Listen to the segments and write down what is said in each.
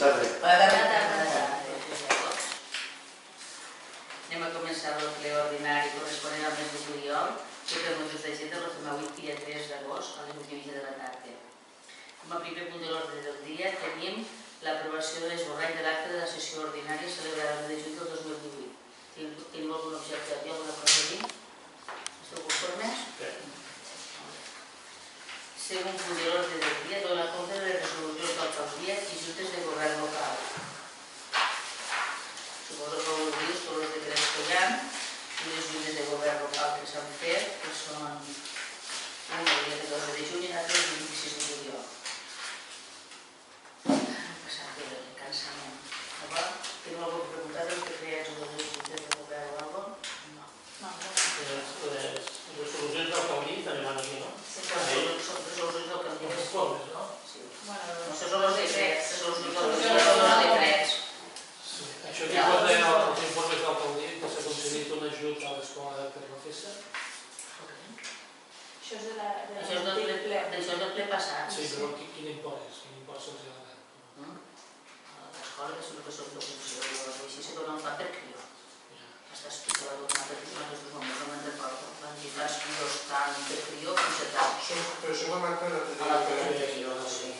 tarda. Bona tarda. Anem a començar el ple ordinari corresponent al mes de juliol, que per motius d'agenda el fem avui, dia 3 d'agost, a les 8:30 de la tarda. Com a primer punt de l'ordre del dia tenim l'aprovació de l'esborrany de l'acte de la sessió ordinària celebrada el 1 de juny del 2018. Tenim algun objecte, alguna cosa a dir? Esteu conformes? Segon punt de l'ordre del dia, donar compte de les resolucions d'alcaldia i juntes de govern local. Suposo que ho dius, tots els decrets que hi ha i les juntes de govern local que s'han fet, que són un el dia 14 de juny i l'altre el 26 de juliol. Han passat bé el cansament. Teniu alguna pregunta dels decrets o de les juntes de govern o alguna cosa? No. Les resolucions d'alcaldia també van aquí, no? Sí, són resolucions d'alcaldia. Les formes, no? Sí. No, són els decrets, són els decrets. Això que porta els informes d'alcaldia, que s'ha concedit un ajut a l'escola per la festa? Això és del ple passat. Sí, però quin import és? Quin import se'ls ha donat? L'escola que sembla que són d'oposició, així se dona un plat per crió. Estàs tu que va donar per crió en aquests moments, no me'n recordo. L'entitat crios tant per crió com se tal. Però això va marcar la crió, sí.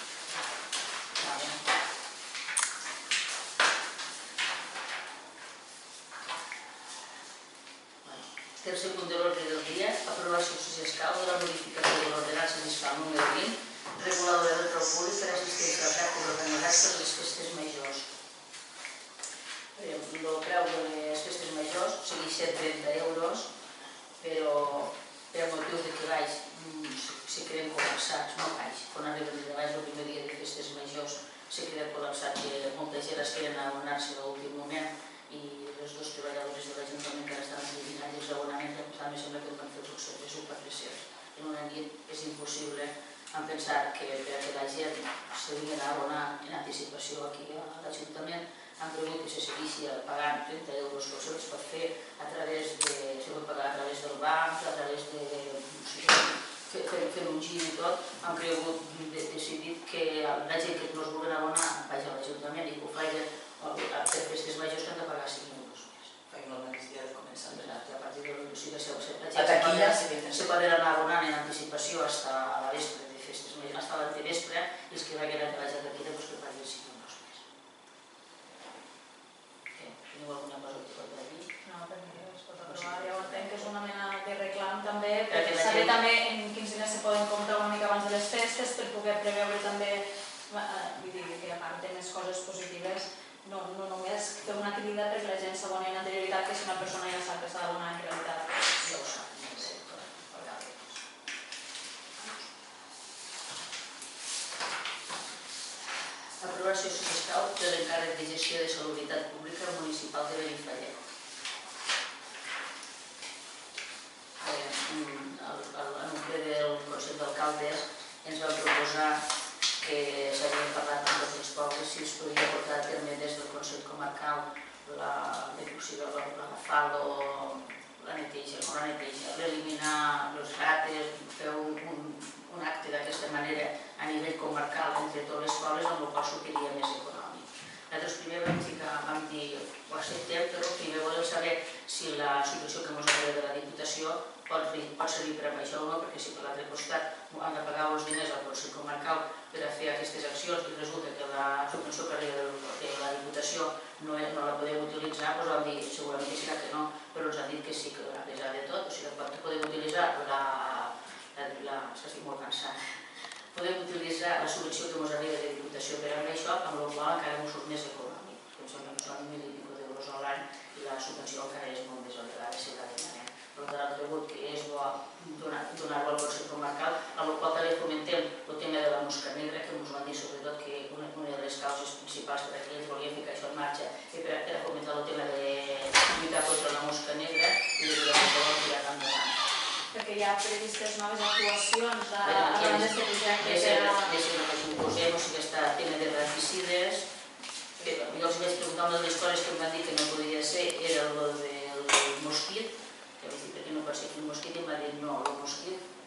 Tercer punt de l'ordre del dia, aprovació si escau de la modificació de l'ordenança fiscal número 20, reguladora del preu públic per assistència als actes organitzats per les festes majors. El preu de les festes majors segueix sent 30 euros, però per motius de que baix se creen col·lapsats, no baix, quan arriben de baix el primer dia de festes majors se creen col·lapsats i molta gent es queden a abonar-se a l'últim moment i les dues treballadores de l'Ajuntament que ara estan eliminant els abonaments em sembla que van fer les superfícies. En una nit és impossible pensar que perquè la gent se vinguin a abonar en anticipació aquí a l'Ajuntament han cregut que se segueixi pagant 30 euros, però això es pot fer a través de... se pot pagar a través del banc, a través de... fent un gir i tot, han cregut, decidit que la gent que no es vulguen abonar vagi a l'Ajuntament i que ho facin per festes majors que han de pagar 5 euros més. Feim el mateix dia de començar. Exacte, a partir de la gent se poden anar abonant en anticipació fins a la vespre de festes majors, fins a l'antevespre, i els que vagin a treballar d'aquí que paguin 5 euros més. Teniu alguna cosa que pot dir? No, perquè es pot aprovar. Jo entenc que és una mena de reclam també, perquè saber també en quins diners se poden comprar una mica abans de les festes, per poder preveure també, vull dir, que a part de més coses positives, no només fer una crida perquè la gent s'aboni en anterioritat, que si una persona ja sap que s'ha d'abonar en realitat. Ja ho sap, no sé. Aprovació si s'escau de l'encàrrec de gestió de salubritat pública municipal de Benifallet. En un ple del Consell d'Alcaldes ens van proposar que s'havien parlat amb tots els pobles si es podia portar a terme des del Consell Comarcal l'agafar la neteja, l'eliminar les rates, fer un acte d'aquesta manera a nivell comarcal entre tots els pobles, amb el qual sortiria més econòmic. Nosaltres primer vam dir ho acceptem, però primer volem saber si la situació que ens arriba de la Diputació pot servir per a això o no, perquè si per l'altre costat han de pagar els diners al Consell Comarcal per a fer aquestes accions i resulta que la subvenció que arriba de la Diputació no la podem utilitzar, doncs vam dir segurament serà que no, però ens han dit que sí, que a pesar de tot, o sigui, podem utilitzar estic molt cansada, podem utilitzar la subvenció que ens arriba de la Diputació per a això, amb la qual encara ens surt més econòmic, que em sembla que són 1.000 i escaig d'euros a l'any i la subvenció encara és molt més elevada, si la demanem. Per tant, hem cregut que és bo donar-ho al Consell Comarcal, amb el qual també fomentem el tema de la mosca negra, que ens van dir sobretot que una de les causes principals per a qui ells volien ficar això en marxa i per a fomentar el tema de lluitar contra la mosca negra i de que ho tirar endavant. Perquè hi ha previstes noves actuacions abans d'aquest projecte. És el que proposem, o sigui, està tema de raticides. Jo els vaig preguntar una de les coses que em van dir que no podia ser, era el del mosquit, que vaig dir perquè no pot ser que el mosquit, i em va dir no, el mosquit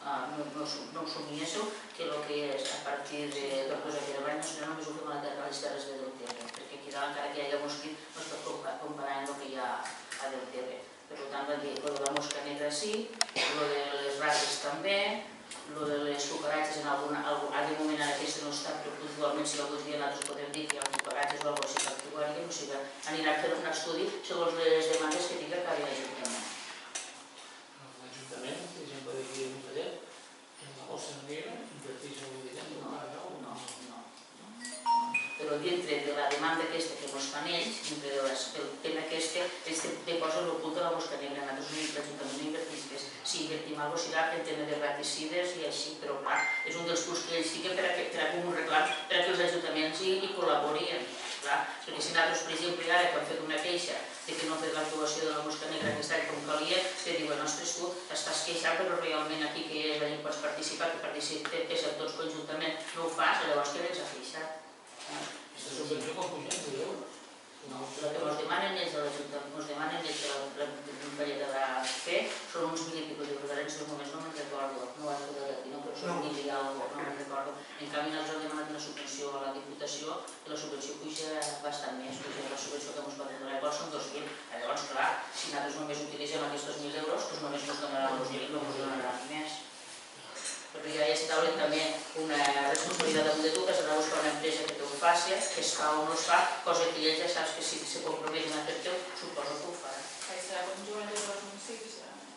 no ho somiéssiu, que el que és a partir de Tortosa i Querevall només ho fem a les terres de Deltebre, perquè aquí dalt, encara que hi hagi mosquit, no es pot comparar amb el que hi ha a Deltebre. Per tant, va dir, el de la mosca negra sí, el de les rates també, el de les cucaratges en algun moment ara aquesta no està, però puntualment si algun dia nosaltres podem dir que hi ha cucaratges o alguna cosa així que actuarien, o sigui, anirà a fer un estudi segons les demandes que tingui cada ajuntament. L'Ajuntament, per exemple, d'aquí de Mollet, en la bossa negra, inverteix el dividend d'un pare nou? No. Però dintre de la demanda aquesta que ens fan ells, dintre del tema aquest, ells te posen el punt de la mosca negra. Nosaltres l'Ajuntament no invertim, que si invertim alguna cosa serà en tema de raticides i així, però clar, és un dels punts que ells fiquen per a com un reclam, per a que els ajuntaments hi col·laborien. Perquè si nosaltres, per exemple, ara quan hem fet una queixa de que no hem fet l'actuació de la mosca negra aquest any com calia, te diuen, ostres, tu estàs queixant, però realment aquí que és allà pots participar, que participes tots conjuntament, no ho fas, llavors que ens ha queixat. Aquesta subvenció com puja? €10? No, el que ens demanen ells de l'Ajuntament, ens demanen ells de l'Ajuntament de fer, són uns 1.000 i pico d'euros, en aquests moments no me'n recordo, no ho he posat aquí, però són 1.000 i alguna cosa, no me'n recordo. En canvi, nosaltres hem demanat una subvenció a la Diputació i la subvenció puja bastant més, perquè la subvenció que ens poden donar igual són 2.000. Llavors, clar, si nosaltres només utilitzem aquests 2.000 euros, doncs només ens donaran 2.000, no ens donaran més. Però ja és taula també una responsabilitat damunt de tu, que has d'anar a buscar una empresa que t'ho faci, que es fa o no es fa, cosa que ells ja saps que si se comprometen a fer-te, suposo que ho farà. Serà conjunt entre els municipis?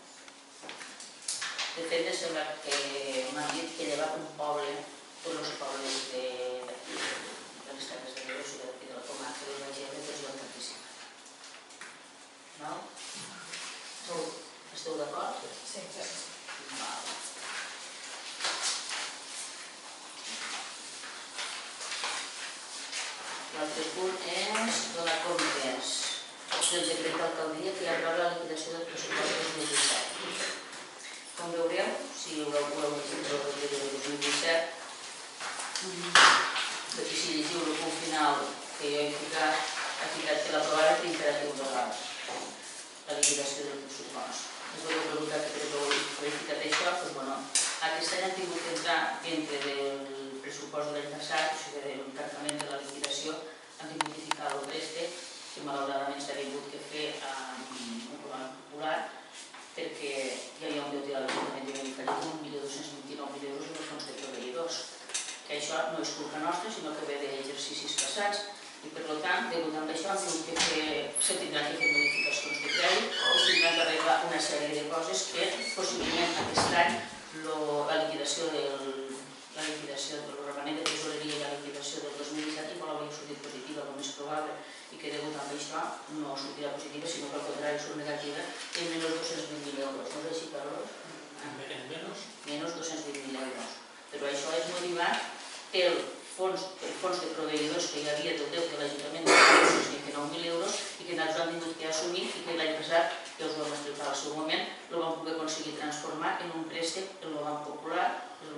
De fet, sembla que m'han dit que llevat un poble, tots els pobles d'aquí, de les Terres de Reus i de la comarca de la gent, tots hi han participat. No? Esteu d'acord? Sí. Val. L'altre punt és donar comptes del decret d'alcaldia que aprova la liquidació del pressupost del 2017. Com veureu, si ho heu llegit el decret del 2017, perquè si llegiu el punt final que jo he ficat que l'aprovava per imperatiu legal, la liquidació del pressupost. Us heu preguntat que heu verificat això, doncs bueno, aquest any hem tingut que entrar dintre del pressupost de l'any passat, o sigui, del tancament de la liquidació, hem tingut que ficar el préstec, que malauradament s'ha hagut que fer amb un programa popular, perquè hi havia un deute a l'Ajuntament de Benifallet d'1.229.000 euros en el fons de proveïdors. Que això no és culpa nostra, sinó que ve d'exercicis passats, i per tant, degut a això, hem tingut que se tindran que fer modificacions de crèdit i es tindran que arreglar una sèrie de coses que possiblement aquest any la liquidació del romanent de tesoreria i la liquidació del 2017 igual hauria sortit positiva, el més probable, i que degut a això no sortirà positiva, sinó que al contrari surt negativa en menys 220.000 euros. No és així, Carlos? En menys? Menys 220.000 euros. Però això és motivat pel fons de proveïdors que hi havia del deute de l'Ajuntament de 229.000 euros i que nosaltres hem tingut que assumir i que l'any passat, ja us ho vam explicar al seu moment, el vam poder aconseguir transformar en un préstec en el Banc Popular,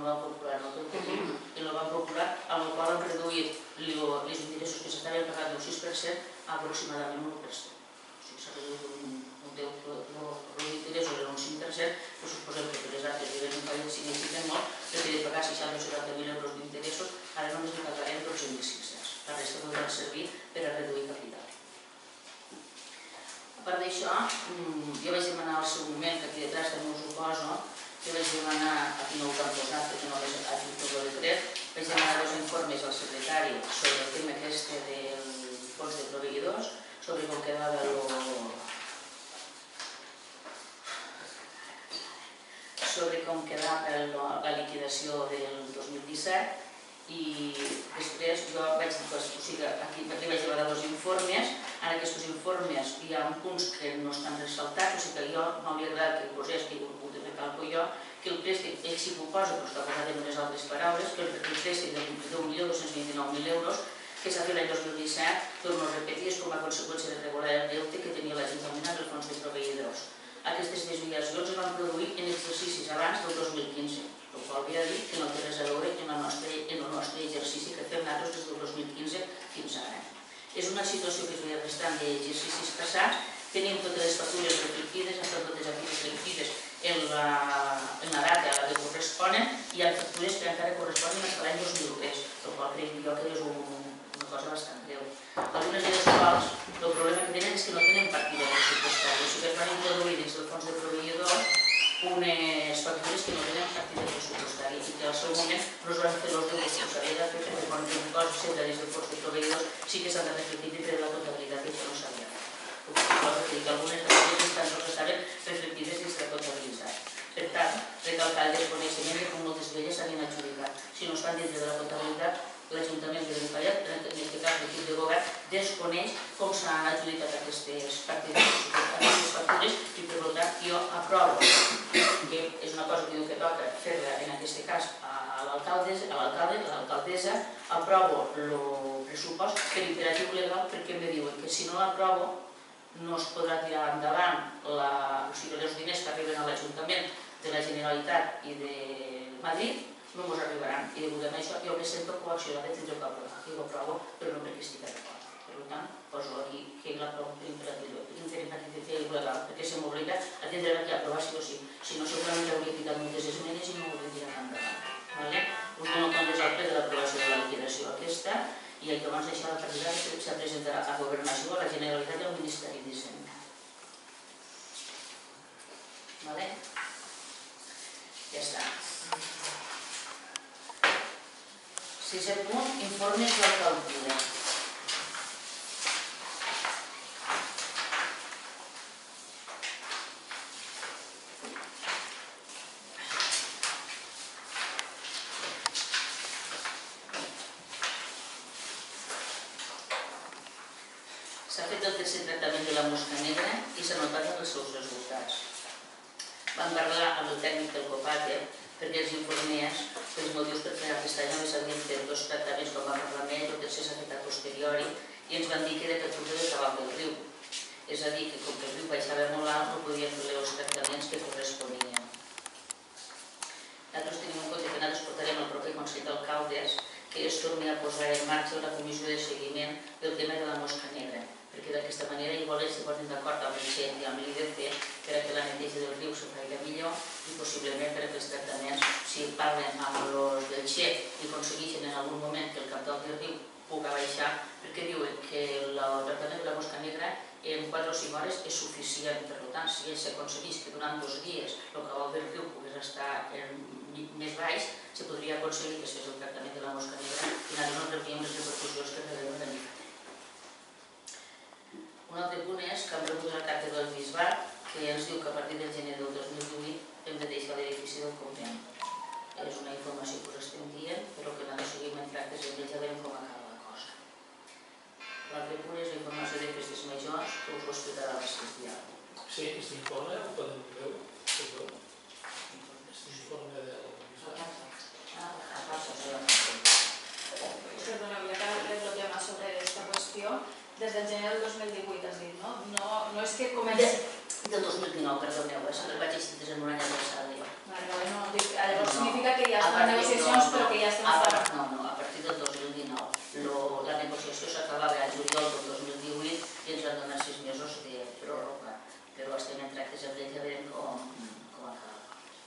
amb el qual hem reduït els interessos que s'estaven pagant d'un 6% a aproximadament un 1%. O sigui, s'ha reduït un deute, els interessos eren un 5%, però suposem que per les altres nivells d'un país signifiquen molt, perquè de pagar 60 o 70.000 euros d'interessos, ara només li pagarem 12.500. La resta podran servir per a reduir capital. A part d'això, jo vaig demanar al seu moment, que aquí detrás també us ho poso, que vaig demanar, aquí no ho vam posar perquè no vaig ajuntar el decret, vaig demanar 2 informes al secretari sobre el tema aquest del fons de proveïdors, sobre com quedava la liquidació del 2017 i després jo vaig demanar 2 informes. En aquests informes hi ha punts que no estan ressaltats, o sigui que jo m'hauria agradat que hi posés, que hi he pogut recalco jo, que el préstec, ell sí que ho posa, però està posat en unes altres paraules, que el préstec de 1.229.000 euros que s'ha fet l'any 2017, torno a repetir, és com a conseqüència de regular el deute que tenia l'Ajuntament en el fons de proveïdors. Aquestes desviacions es van produir en exercicis abans del 2015, el qual havia de dir que no té res a veure en el nostre exercici que fem nosaltres des del 2015 fins ara. És una situació que es veia restant d'exercicis passats, tenim totes les factures reflectides, estan totes aquí reflectides en la data a la que corresponen i hi ha factures que encara corresponen fins a l'any 2003, el qual crec jo que és una cosa bastant greu. Algunes de les quals, el problema que tenen és que no tenen partida pressupostària, o sigui que es van introduir dins del fons de proveïdors unes factures que no tenen partida pressupostària i que al seu moment no es van fer els deures que s'havia de fer perquè quan tenen coses sempre dins del fons de proveïdors sí que s'han de reflectir dintre de la comptabilitat que això no s'havia fet. Que algunes factures estaven reflectides dins de la comptabilitat. Per tant, recalcar el desconeixement de com moltes d'elles s'havien adjudicat. Si no estan dintre de la comptabilitat, l'Ajuntament de Benifallet, en aquest cas l'equip de govern, desconeix com s'han adjudicat aquestes factures i per tant jo aprovo, que és una cosa que diu que toca fer-la en aquest cas a l'alcalde, a l'alcaldessa, aprovo el pressupost per imperatiu legal perquè em diuen que si no l'aprovo no es podrà tirar endavant els diners que arriben a l'Ajuntament de la Generalitat i de Madrid no ens arribaran i degut a això jo me sento coaccionada fins al poble i ho aprovo però no perquè estic d'acord. Per tant, poso aquí que l'aprovo per imperatiu legal perquè se m'obliga a tindre que aprovar sí o sí. Si no, segurament hauria ficat moltes esmenes i no ho hauria tirat endavant. Us dono comptes al ple de l'aprovació de la liquidació aquesta i el que abans d'això la partida s'ha presentat a Governació, a la Generalitat i al Ministeri d'Hisenda. Ja està. Sisè punt, informes d'alcaldia. S'ha fet el tercer tractament de la mosca negra i s'ha notat els seus resultats. Vam parlar amb el tècnic del COPATE perquè els informés que els motius per fer aquest any només s'havien fet dos tractaments com vam parlar amb ell, el tercer s'ha fet a posteriori i ens van dir que era per culpa del cabal del riu. És a dir, que com que el riu baixava molt alt no podien fer els tractaments que corresponien. Nosaltres tenim en compte que nosaltres portarem al proper Consell d'Alcaldes que es torni a posar en marxa una comissió de seguiment del tema de la mosca negra, perquè d'aquesta manera igual ells se posen d'acord amb l'ICET i amb l'IDC per a que la neteja del riu se faci millor i possiblement per a que els tractaments, si parlen amb els del XEP i aconsegueixen en algun moment que el cabal del riu pugui baixar, perquè diuen que el tractament de la mosca negra en 4 o 5 hores és suficient. Per tant, si ells s'aconsegueix que durant 2 dies el cabal del riu pogués estar més baix, se podria aconseguir que es fes el tractament de la mosca negra i nosaltres no rebríem les repercussions que rebem en l'IFE. Un altre punt és que hem rebut una carta del Bisbat que ens diu que a partir del gener del 2018 hem de deixar l'edifici del convent. És una informació que us estem dient, però que nosaltres seguim en tractes i ja veiem com acaba la cosa. L'altre punt és la informació de festes majors, que us ho explicarà la Sílvia. Sí, aquest informe el podem veure. Aquest informe del Bisbat. Perdona, voy a desbloquear más sobre esta cuestión. Desde el gener del 2018 has dit, no? No és que comenci... Del 2019, perdoneu, el vaig llegir en un any adreçat. Llavors significa que ja estan en negociacions però que ja estem fora. No, a partir del 2019. La negociació s'acabava a juliol del 2018 i ens van donar 6 mesos de pròrroga, però estem en tractes amb ells a veure com acaba.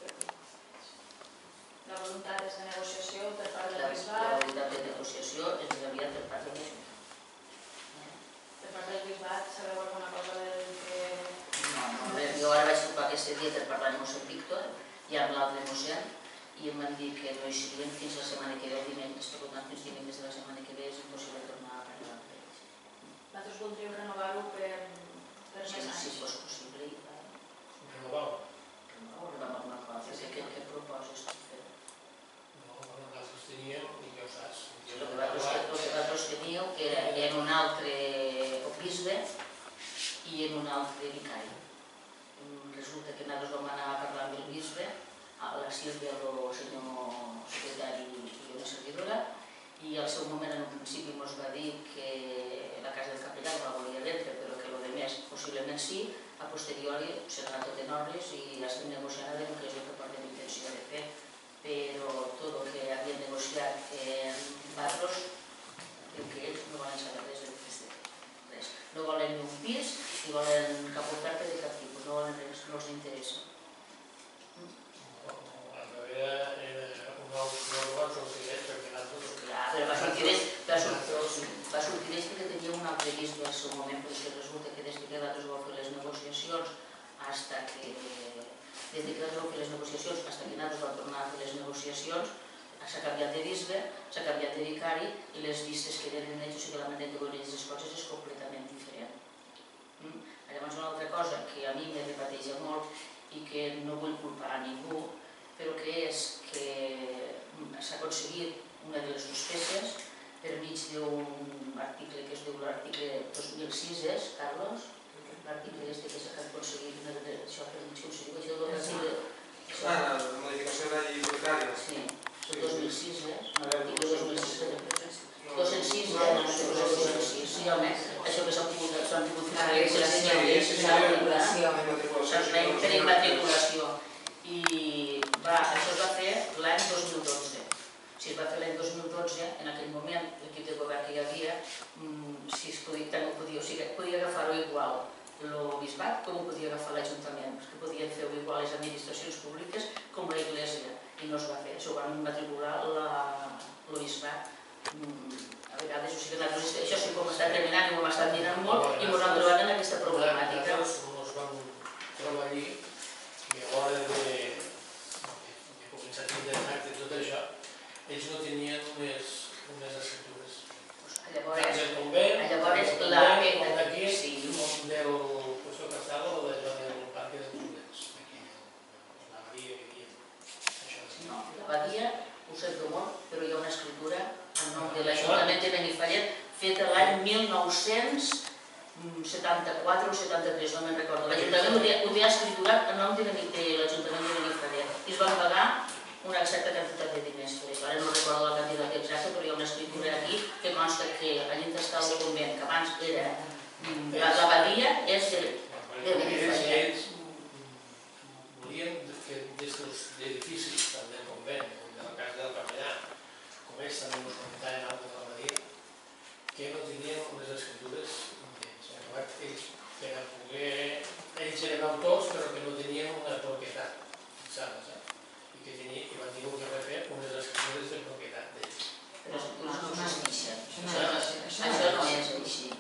La voluntat és de negociació per part del La Bisbat. voluntat de negociació és més aviat per part de l'Ajuntament. Per part del Bisbat, sabeu alguna cosa del que... No, jo ara vaig trucar aquest dia per parlar amb mossèn Víctor i amb l'altre mossèn i em van dir que no hi serien fins la setmana que ve, dimecres, per tant, fins dimecres de la setmana que ve és impossible tornar a parlar amb ells. Vosaltres voldríeu renovar-ho per més anys? Si fos possible. Renovar-ho? Renovar una cosa. Què proposes tu fer? No, nosaltres teníem, i ja ho saps. El que vosaltres teníeu era en un altre bisbe i en un altre vicari. Resulta que nosaltres vam anar a parlar amb el bisbe, a la Sílvia, el senyor secretari i una servidora, i al seu moment en un principi ens va dir que la casa del capellà no la volia vendre, però que el més possiblement sí, a posteriori serà tot en ordres i estem negociant a veure què és el que portem intenció de fer, però tot el que havien negociat en Barros diu que ells no volen saber res del res. No volen ni un pis ni volen cap oferta de cap tipus, no volen res, no els interessa. sortir d'ells perquè tenia un altre risc al seu moment, perquè resulta que des que nosaltres vau fer les negociacions fins que nosaltres vau tornar a fer les negociacions, s'ha canviat de bisbe, s'ha canviat de vicari i les vistes que tenen ells, o sigui, la manera de veure ells les coses és completament diferent. Llavors, una altra cosa que a mi me repateja molt i que no vull culpar a ningú, però que és que s'ha aconseguit una de les dues peces per mig d'un article que es diu l'article 2006, Carlos, l'article que s'ha aconseguit això per mig, com se diu, això de l'article... La modificació de la llei hipotecària. Sí, 2006, l'article 2006, 206, sí, home, això que s'han pogut fer per immatriculació. I això es va fer l'any 2012. Si es va fer l'any 2012, en aquell moment, l'equip de govern que hi havia, podia agafar-ho igual el bisbat com ho podia agafar l'Ajuntament, que podien fer-ho igual les administracions públiques com l'Església, i no es va fer. Això ho van matricular el bisbat. A vegades, això sí que ho hem estat treballant i ho hem estat mirant molt i ens hem trobat en aquesta problemàtica. Ens vam trobar allí i a l'hora de començar a tindre tracte i tot això, ells no tenien unes escriptures. Llavors, la d'aquí, del Puesto Casado o del Parque de Tudets, l'abadia que hi havia. No, l'abadia, ho sento molt, però hi ha una escriptura en nom de l'Ajuntament de Benifallet feta l'any 1974 o 73, no me'n recordo. L'Ajuntament ho havia escriturat en nom de l'Ajuntament de Benifallet i es van pagar una certa quantitat de diners. Ara no recordo la quantitat exacta, però hi ha una escriptura aquí que consta que allí està el convent, que abans era l'abadia, és de Benifallet. Ells volien que des dels edificis, tant del convent com de la casa del capellà, com ells també ens comentaven altres de l'abadia, que no tenien unes escriptures d'ells. Ells eren autors, però que no tenien una propietat fixada, i van dir que refer unes escriptures de propietat d'ells. Però no és així. Això no és així.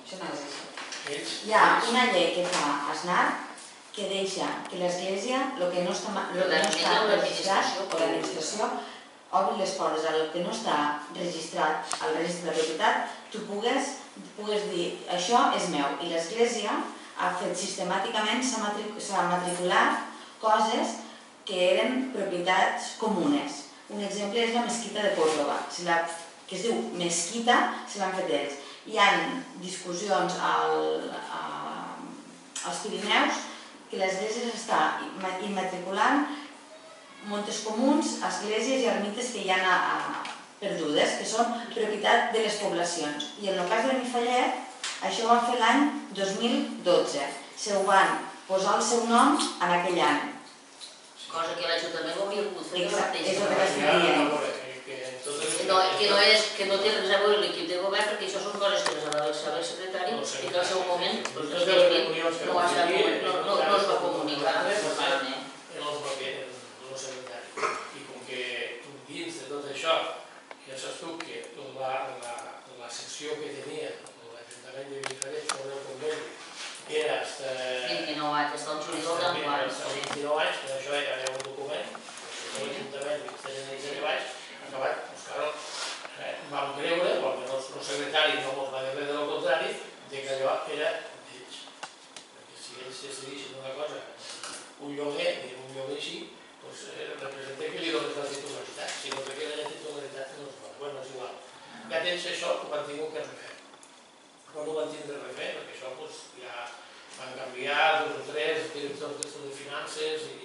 Hi ha una llei que fa Aznar que deixa que l'Església, el que no està registrat, o l'administració, obri les portes al que no està registrat al registre de propietat, tu pugues dir això és meu. I l'Església ha fet sistemàticament, s'ha matriculat coses que eren propietats comunes. Un exemple és la mesquita de Córdoba, que es diu mesquita, se l'han fet ells. Hi ha discussions als Pirineus que l'Església està immatriculant moltes comuns, esglésies i ermites que hi ha perdudes, que són propietat de les poblacions. I en el cas de Benifallet, això ho van fer l'any 2012. Se ho van posar el seu nom en aquell any. Cosa que l'Ajuntament ho havia pogut fer. Exacte, és el que t'estic dient. Que no té res a veure l'equip de govern, perquè això són coses que les ha de saber el secretari i que al seu moment no es va comunicar formalment. I com que dins de tot això, ja saps tu que la secció que tenia l'Ajuntament de Benifallet sobre el conveni era fins 29 anys, fins al juliol d'enguany. Fins 29 anys, però això era un document, l'Ajuntament que tenen ells allà baix, acabat, doncs clar, vam creure, perquè el secretari no ens va dir res del contrari, que allò era d'ells. Perquè si ells decidissin una cosa, un lloguer així, doncs representa que li dones la titularitat. Si no te queda la titularitat, no es pot. Bé, és igual. Ja tens això, ho van tenir que refer. Però no ho van tindre refer, perquè això ja van canviar 2 o 3 directors de finances i...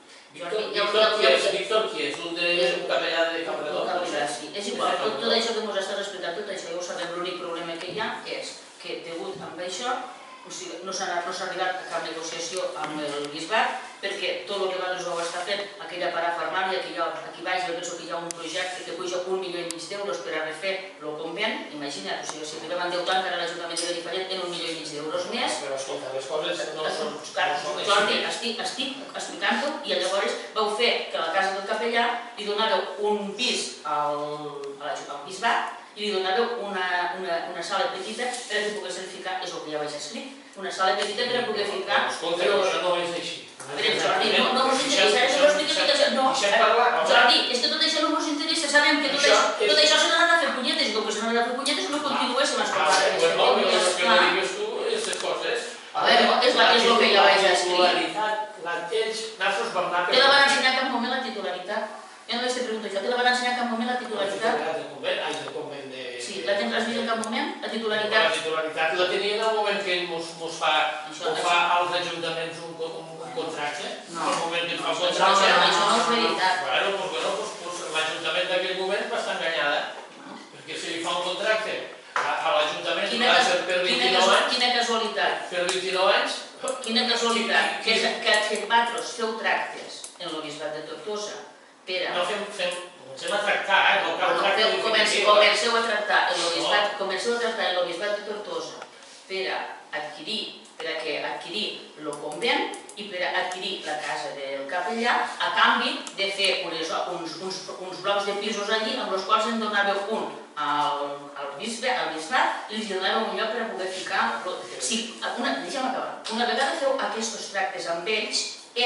Víctor qui és? Un capellà de Campredon? És igual, tot això que ens estàs explicant, tot això ja ho sabem, l'únic problema que hi ha és que degut a això no s'ha arribat a cap negociació amb el bisbat, perquè tot el que vosaltres vau estar fent, aquella parafermàlia que hi ha aquí baix, jo penso que hi ha un projecte que puja 1,5 milions d'euros per a refer el convent, imagina't, si arribem a endeutar encara l'Ajuntament de Benifallet en 1,5 milions d'euros més. Però escolta, les coses no són així. Jordi, estic explicant-ho i llavors vau fer que a la casa del capellà li donàreu un pis al bisbat i li donàveu una sala petita per a que poguessin ficar, és el que ja vaig escrit, una sala petita per a poder ficar... Escolta, això no és així. Jordi, no us interessa, això ho explica tot això. No, Jordi, és que tot això no us interessa, sabem que tot això se n'ha de fer punyetes, i com que se n'ha de fer punyetes no continuéssim escoltant. No, però el que me digues tu, aquestes coses... A veure, és el que ja vaig escrit. Nosaltres vam anar... Te la van ensenyar cap moment la titularitat? Jo no t'he preguntat això, te la van ensenyar cap moment la titularitat? Del convent de... Sí, l'has vist en cap moment, la titularitat? La titularitat la tenia en el moment que ell mos fa als ajuntaments un contracte. No, el moment que ens fa un contracte. això no és veritat. Bueno, l'Ajuntament d'aquell moment va estar enganyada, perquè si li fa un contracte a l'Ajuntament per 29 anys... Quina casualitat. Per 29 anys... Quina casualitat, que vosaltres feu tractes en el bisbat de Tortosa per a... No comencem a tractar, no cal tracte definitiu. Comenceu a tractar en el bisbat de Tortosa per a adquirir el convent i per a adquirir la casa del capellà a canvi de fer uns blocs de pisos allí amb els quals en donàveu un al bisbat i els donàveu un lloc per a poder ficar... Sí, deixa'm acabar. Una vegada feu aquests tractes amb ells,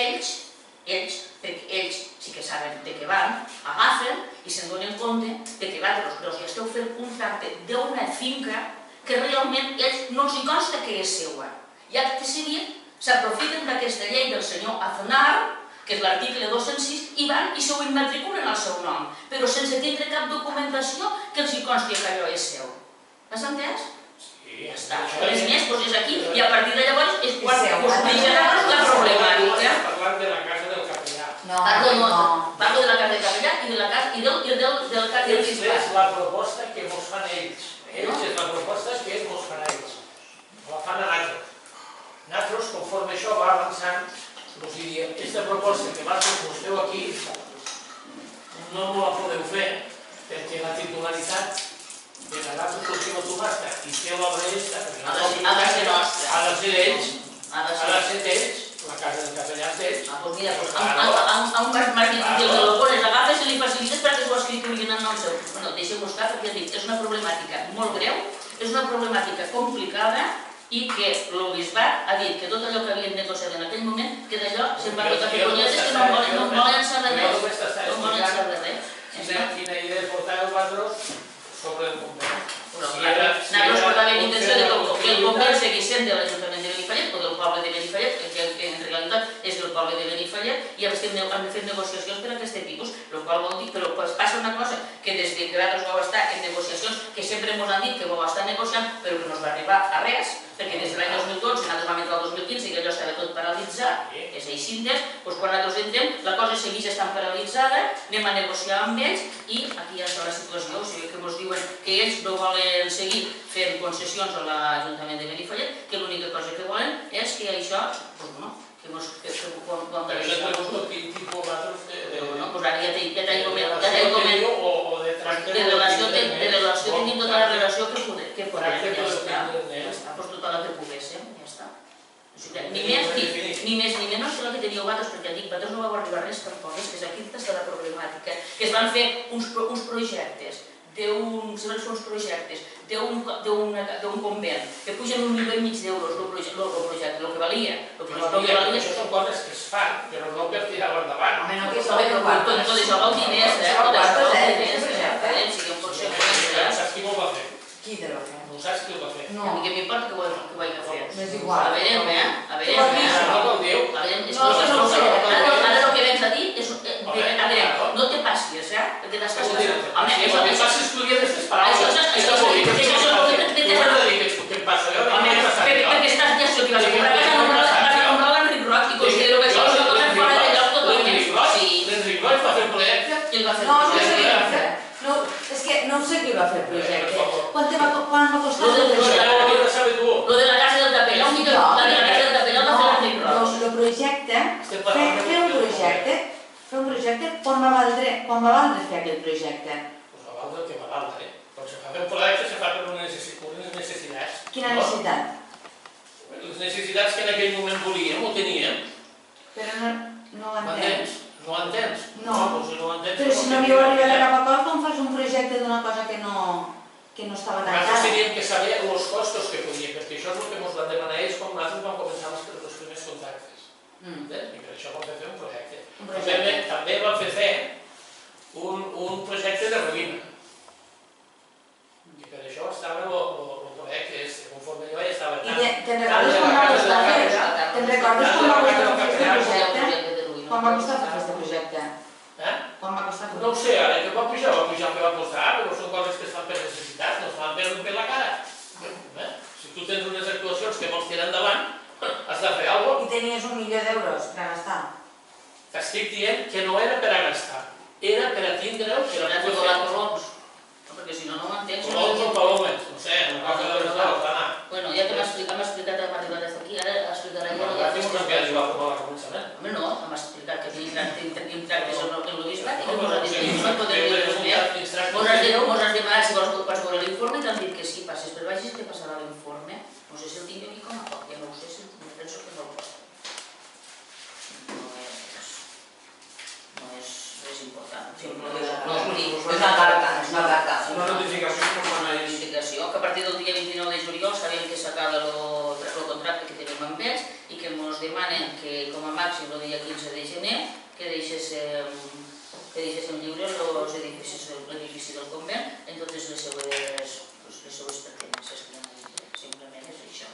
perquè ells sí que saben de què van, agafen i se'n donen compte de que vosaltres ja esteu fent un tracte d'una finca que realment ells no els consta que és seua. I acte seguit s'aprofiten d'aquesta llei del senyor Aznar, que és l'article 206, i van i s'ho immatriculen al seu nom, però sense tindre cap documentació que els consti que allò és seu. Has entès? Sí. Ja està. Res més, doncs és aquí. I a partir de llavors és quan us coneixerà la problemàtica. Parlant de la casa del capellà. Parlo de la casa del capellà i del cas del bisbat. És la proposta que mos fan ells. És la proposta que mos fan ells. La fan a nosaltres. Nosaltres, conforme això va avançant, us diria, aquesta proposta que vosaltres feu aquí no la podeu fer perquè la titularitat de la data d'última subhasta i té l'obra aquesta, ha de ser nostra. Ha de ser d'ells, la casa del capellà és d'ells. Doncs mira, a un Martí del Locones agafes i li facilites perquè s'ho escriturin en el seu. Bueno, deixeu-ho estar perquè ja dic, és una problemàtica molt greu, és una problemàtica complicada i que el bisbat ha dit que tot allò que havien negociat en aquell moment, que d'allò se'n va tot a fer conyetes que no volen saber res. No volen saber res. Quina idea portava vosaltres sobre el convent? Nosaltres portàvem intenció que el convent seguís sent de l'Ajuntament de Benifallet o del poble de Benifallet, que en realitat és del poble de Benifallet, i hem fet negociacions per a aquest tipus, el qual vol dir, però passa una cosa, que des que vosaltres vau estar en negociacions, que sempre ens han dit que vau estar negociant, però que no es va arribar a res, perquè des de l'any 2012 nosaltres vam entrar el 2015 i allò estava tot paralitzat, és així, doncs quan nosaltres entrem la cosa segueix estant paralitzada, anem a negociar amb ells i aquí ja està la situació, o sigui que ens diuen que ells no volen seguir fent concessions a l'Ajuntament de Benifallet, que l'única cosa que volen és que això, doncs no, que quan Però jo et pregunto quin tipus vosaltres doncs ara ja t'he comentat o de tracte de relació tenim tota la relació que podem, ja està, doncs tota la que poguéssim, ja està. Ni més ni menys que la que teníeu vosaltres, perquè dic, vosaltres no vau arribar a res tampoc, és que és aquí està la problemàtica, que es van fer uns projectes, d'un convent, que pugen 1,5 milió d'euros el projecte, el que valia. Això són coses que es fan, però no per tirar-ho endavant. Home, no, que tot això val diners, tot això val diners, si jo pot ser Saps qui m'ho va fer? Qui te va fer? No saps qui ho va fer? a mi que m'importa que ho hagi fet. No és igual. A veure, No te'l diu. Ara el que vens a dir és... A veure, no te passis, perquè t'estàs... Home, Si no passis tu dient aquestes paraules, què em passa? Perquè estàs ja sota la comprar casa, vas a comprar l'Enric Roig i considero que això és una cosa fora de lloc totalment. L'Enric Roig va fer el projecte? Qui el va fer? No, no sé qui va fer. No, és que no sé qui va fer el projecte. Quan va costar el projecte? Lo de la casa del capellà, la de la casa del capellà va fer l'Enric Roig. El projecte, fer un projecte, quan va valdre fer aquell projecte? Pues va valdre el que va valdre. Quan se fa un projecte se fa per unes necessitats. Quina necessitat? Les necessitats que en aquell moment volíem o teníem. Però no ho entens. No ho entens? No. Doncs no ho entens. Però si no havíeu arribat a cap acord, com fas un projecte d'una cosa que no... que no estava Nosaltres tancada. teníem que saber els costos que podíem, perquè això és el que ens van demanar ells quan nosaltres vam començar els primers contactes. I per això vam fer un projecte. També vam fer un projecte de ruïna. I per això estava el projecte, conforme jo ja estava... I te'n recordes quan va costar fer? Te'n recordes quan va costar fer este projecte? Quan va costar fer este projecte? Quan va costar fer? No ho sé, ara que va pujar el que va costar, però són coses que es fan per necessitat, no es fan per la cara. Si tu tens unes actuacions que vols tirar endavant, has de fer alguna cosa. I tenies 1 milió d'euros per a gastar? T'estic dient que no era per a gastar, era per a tindre-ho, per a poder fer coloms. Perquè si no, no ho entens. Coloms o palomes, no sé, una cosa de les dues, Anna. Bueno, ja que m'ha explicat, hem arribat fins aquí, ara explicarà jo... Gràcies per què arribar a al començament. Home, no, m'ha explicat que tenim tractes en el bisbat i que mos has dit que no podem dir-nos més. Mos has demanat si vols veure l'informe i t'han dit que sí, passes per baix i te passarà l'informe. No sé si el tinc aquí com a còpia, no ho sé, penso que no el pot. No és important. No és bonic. És una carta, és una carta. Una notificació com quan ells... Notificació que a partir del dia 29 de juliol sabem que s'acaba el contracte que tenim amb ells i que ens demanen que com a màxim el dia 15 de gener que deixéssim lliure l'edifici del convent en totes les seues pertinences. Simplement és això.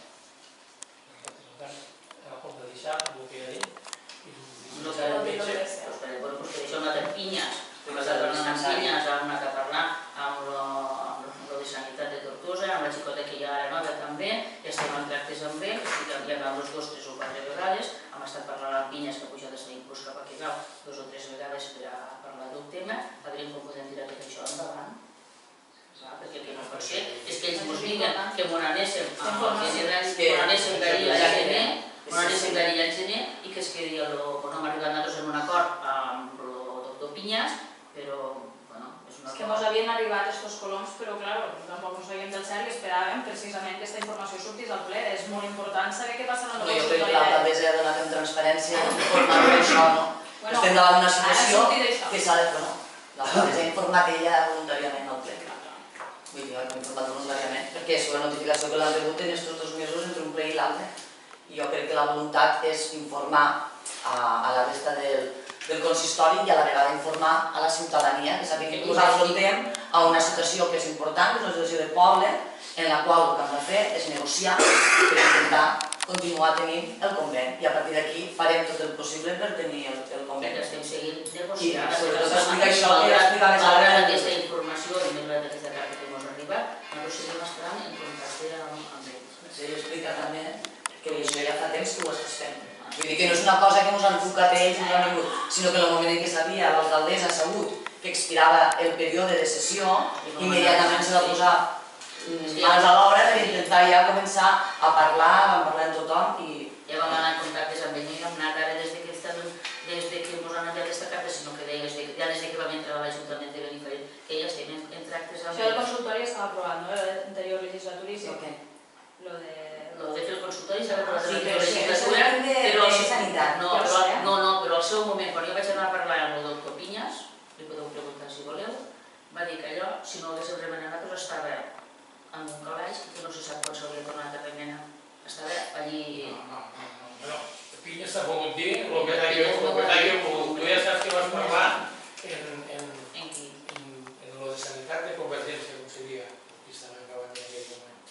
Ara pot deixar el que he dit. No que ara això una de pinyes, hem anat a parlar amb lo de Sanitat de Tortosa, amb la xicota que hi ha ara nova també, ja estem en tractes amb ell, estic enviant amb els 2, 3 o 4 vegades, hem estat parlant amb pinyes que ha pujat a Sant Inclús cap a Quegal 2 o 3 vegades per a parlar del tema, a veure com podem tirar tot això endavant. Perquè el que no pot ser és que ells ens diguen que m'on anéssim Garí al gener i que es quedi hem arribat nosaltres en un acord amb el doctor Pinyas, però és una És que mos havien arribat estos coloms, però clar, tampoc no sabíem del cert i esperàvem precisament que aquesta informació sortís al ple. És molt important saber què passa amb el Jo crec que l'alcaldessa ja ha donat amb transparència informar d'això, no? Estem davant d'una situació que s'ha de... L'alcaldessa ha informat ella voluntàriament al ple. Vull dir, ha informat voluntàriament, perquè és una notificació que l'han rebut en aquests 2 mesos entre un ple i l'altre. I jo crec que la voluntat és informar a la resta del consistori i a la vegada informar a la ciutadania, que sàpiga que ens afrontem a una situació que és important, que és una situació de poble, en la qual el que hem de fer és negociar per intentar continuar tenint el convent. I a partir d'aquí farem tot el possible per tenir el convent. Estem seguint negociant. I sobretot explicar això que ja explicava més ara. Malgrat aquesta informació i malgrat aquesta carta que ens arriba, nosaltres seguim estant en contacte amb ells. Sí, explica també que això ja fa temps que ho estàs fent. Vull dir que no és una cosa que ens han trucat ells, ens han vingut, sinó que en el moment en què sabia l'alcaldessa ha sabut que expirava el període de sessió, immediatament se va posar mans a l'obra per intentar ja començar a parlar, vam parlar amb tothom i... Ja vam anar en contactes amb ell i hem anat ara des que ens han enviat aquesta carta, sinó que ja des que vam entrar a l'Ajuntament de Benifallet, que ja estem en tractes amb ells. Això del consultori estava aprovat, no? L'anterior legislatura i sí. El de fer el consultori s'ha aprovat en l'anterior Sí, legislatura, però de sanitat. però al seu moment, quan jo vaig anar a parlar amb el doctor Pinyas, li podeu preguntar si voleu, va dir que allò, si no ho haguéssim remenat, però estava en un calaix que no se sap quan s'hauria tornat a remenar. Estava allí... No, Pinyas t'ha pogut dir el que t'hagi pogut. Tu ja saps que vas parlar en lo de sanitat de Convergència, com seria, que estava acabant en aquell moment.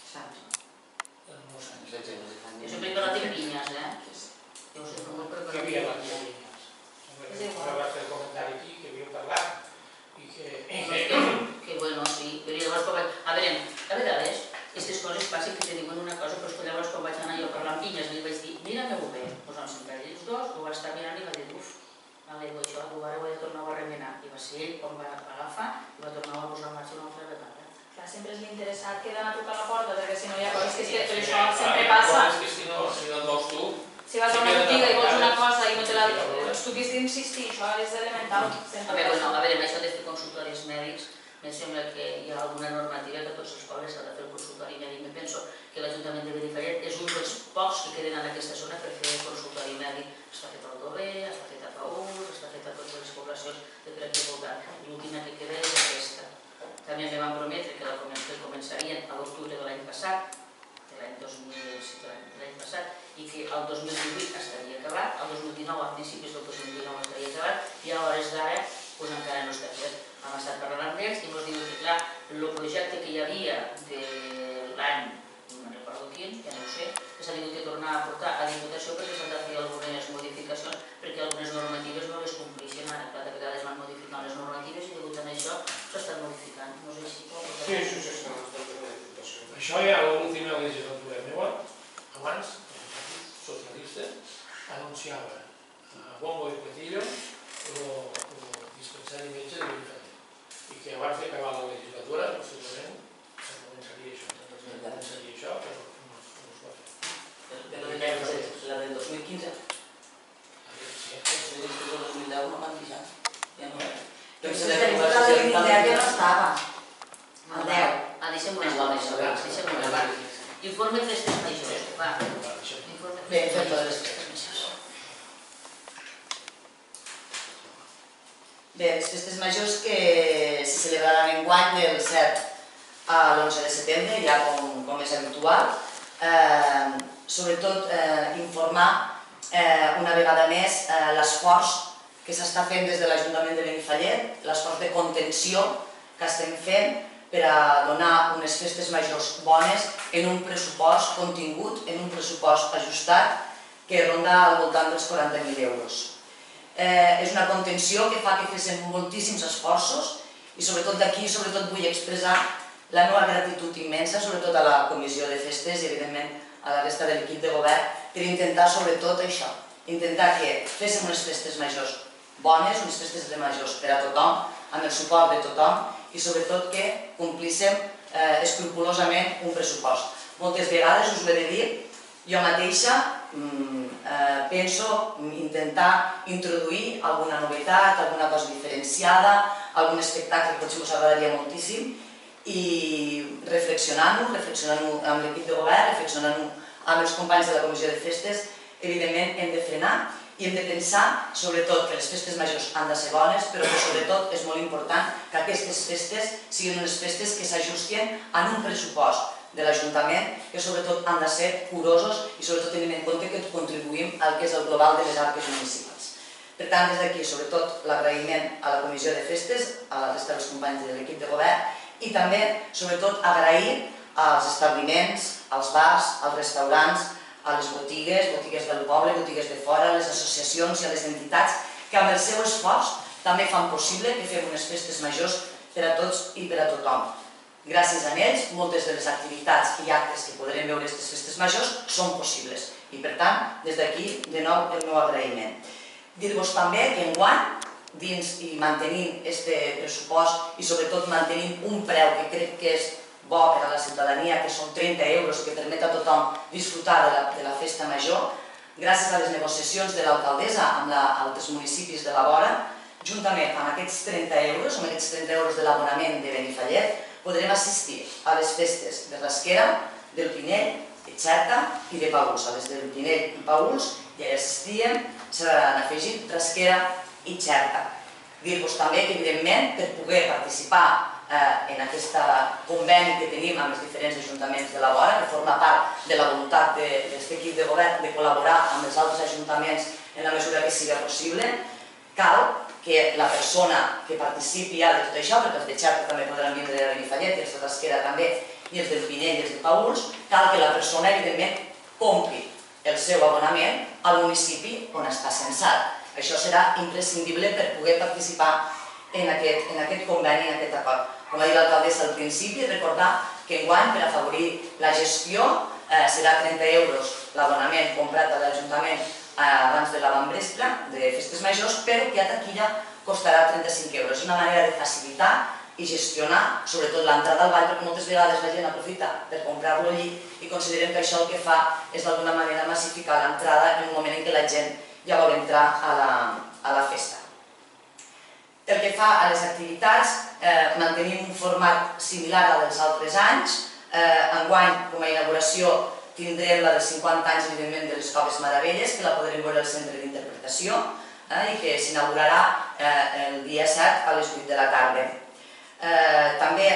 Jo sempre he parlat amb Pinyas, Jo ho sé com molt Que havia parlat amb Pinyas. Ara vas fer el comentari aquí, que havíem parlat i que... bueno, sí, però llavors a vegades, aquestes coses passen que te diuen una cosa, però llavors quan vaig anar jo a parlar amb Pinyas li vaig dir, mira-me-ho bé, doncs vam sentar ells dos, ho va estar mirant i va dir, uf, m'alegro això, ara ho he de tornar a remenar. I va ser ell quan va agafar i va tornar a posar en marxa una altra vegada. Sempre és l'interessat que ha d'anar a trucar a la porta, perquè si no hi ha coses que per això sempre passa. És que si no et vols tu... Si vas a una botiga i vols una cosa i no te la... Tu que has d'insistir, això és elemental. A veure, amb això de fer consultoris mèdics, em sembla que hi ha alguna normativa que a tots els pobles s'ha de fer el consultori mèdic. Me penso que l'Ajuntament de Benifallet és un dels pocs que queden en aquesta zona per fer el consultori mèdic. Està fet al Dover, està fet a Paús, està fet a totes les poblacions de per aquí voltant. L'última que queda és aquesta. També em van prometre que el començarien a l'octubre de l'any passat, de l'any 2017, i que el 2018 estaria acabat, el 2019, a principis del 2019 estaria acabat, i a hores d'ara encara no està fet. Hem estat parlant amb ells i ens diuen que, clar, el projecte que hi havia de l'any, no me'n recordo quin, ja no ho sé, que s'ha hagut de tornar a portar a Diputació perquè s'han de fer algunes modificacions perquè algunes normatives no les complixen ara. Cada vegada es van modificant les normatives i degut a això s'estan modificant. No sé si pot... Sí, estan fent la Diputació. Això ja a l'última legislatura meva, abans, el Partit Socialista anunciava a bombo i platillo el dispensari metge de Benifallet i que abans d'acabar la legislatura possiblement començaria això, però no es va fer. La del 2015? Sí, el 2010 no m'han deixat. Però si la del 2010 ja no estava. El 10. Deixem una part. Informe de festes majors. Va. Bé, fem totes les festes majors. Bé, les festes majors que se celebraran enguany del 7 a l'11 de setembre, ja com és habitual. Sobretot informar una vegada més l'esforç que s'està fent des de l'Ajuntament de Benifallet, l'esforç de contenció que estem fent per a donar unes festes majors bones en un pressupost contingut, en un pressupost ajustat que ronda al voltant dels 40.000 euros. És una contenció que fa que féssim moltíssims esforços i sobretot d'aquí vull expressar la meva gratitud immensa, sobretot a la Comissió de Festes i evidentment a la resta de l'equip de govern per intentar sobretot això, intentar que féssim unes festes majors bones, unes festes majors per a tothom, amb el suport de tothom i sobretot que complíssim escrupolosament un pressupost. Moltes vegades, us ho he de dir, jo mateixa penso intentar introduir alguna novetat, alguna cosa diferenciada, algun espectacle que potser us agradaria moltíssim i reflexionant-ho amb l'equip de govern, reflexionant-ho amb els companys de la Comissió de Festes, evidentment hem de frenar i hem de pensar sobretot que les festes majors han de ser bones, però que sobretot és molt important que aquestes festes siguin unes festes que s'ajustien en un pressupost de l'Ajuntament, que sobretot han de ser curosos i sobretot tenint en compte que contribuïm al que és el global de les arques municipals. Per tant, des d'aquí, sobretot, l'agraïment a la Comissió de Festes, a la resta dels companys de l'equip de govern i també, sobretot, agrair als establiments, als bars, als restaurants, a les botigues del poble, botigues de fora, a les associacions i a les entitats que amb el seu esforç també fan possible que fem unes festes majors per a tots i per a tothom. Gràcies a ells, moltes de les activitats i actes que podrem veure aquestes festes majors són possibles i, per tant, des d'aquí, de nou, el meu agraïment. Dir-vos també que enguany, dins i mantenint aquest pressupost i sobretot mantenint un preu que crec que és bo per a la ciutadania, que són 30 euros, que permet a tothom disfrutar de la festa major, gràcies a les negociacions de l'alcaldessa amb altres municipis de la vora, juntament amb aquests 30 euros de l'abonament de Benifallet, podrem assistir a les festes de Rasquera, del Pinell, de Xerta i de Paüls. A les del Pinell i Paüls ja hi assistíem, s'han afegit Rasquera i Xerta. Dir-vos també que, evidentment, per poder participar en aquest conveni que tenim amb els diferents ajuntaments de la vora, que forma part de la voluntat d'aquest equip de govern de col·laborar amb els altres ajuntaments en la mesura que sigui possible, cal que la persona que participi ara de tot això, perquè els de Xerta també podran vindre a Benifallet, i els de Rasquera també, i els del Pinell i els de Paüls, cal que la persona, evidentment, compri el seu abonament al municipi on està censat. Això serà imprescindible per poder participar en aquest conveni, en aquest acord. Com ha dit l'alcaldessa al principi, recordar que enguany, per afavorir la gestió, serà 30 euros l'abonament comprat a l'Ajuntament abans de l'avantvespre, de festes majors, però que a taquilla costarà 35 euros. És una manera de facilitar i gestionar, sobretot l'entrada al ball, perquè moltes vegades la gent aprofita per comprar-lo allí i considerem que això el que fa és d'alguna manera massificar l'entrada en un moment en què la gent ja vol entrar a la festa. Pel que fa a les activitats, mantenim un format similar al dels altres anys. Enguany, com a inauguració, tindrem la dels 50 anys, evidentment, de les Coves Meravelles, que la podrem veure al Centre d'Interpretació i que s'inaugurarà el dia 7 a les 8 de la tarda. També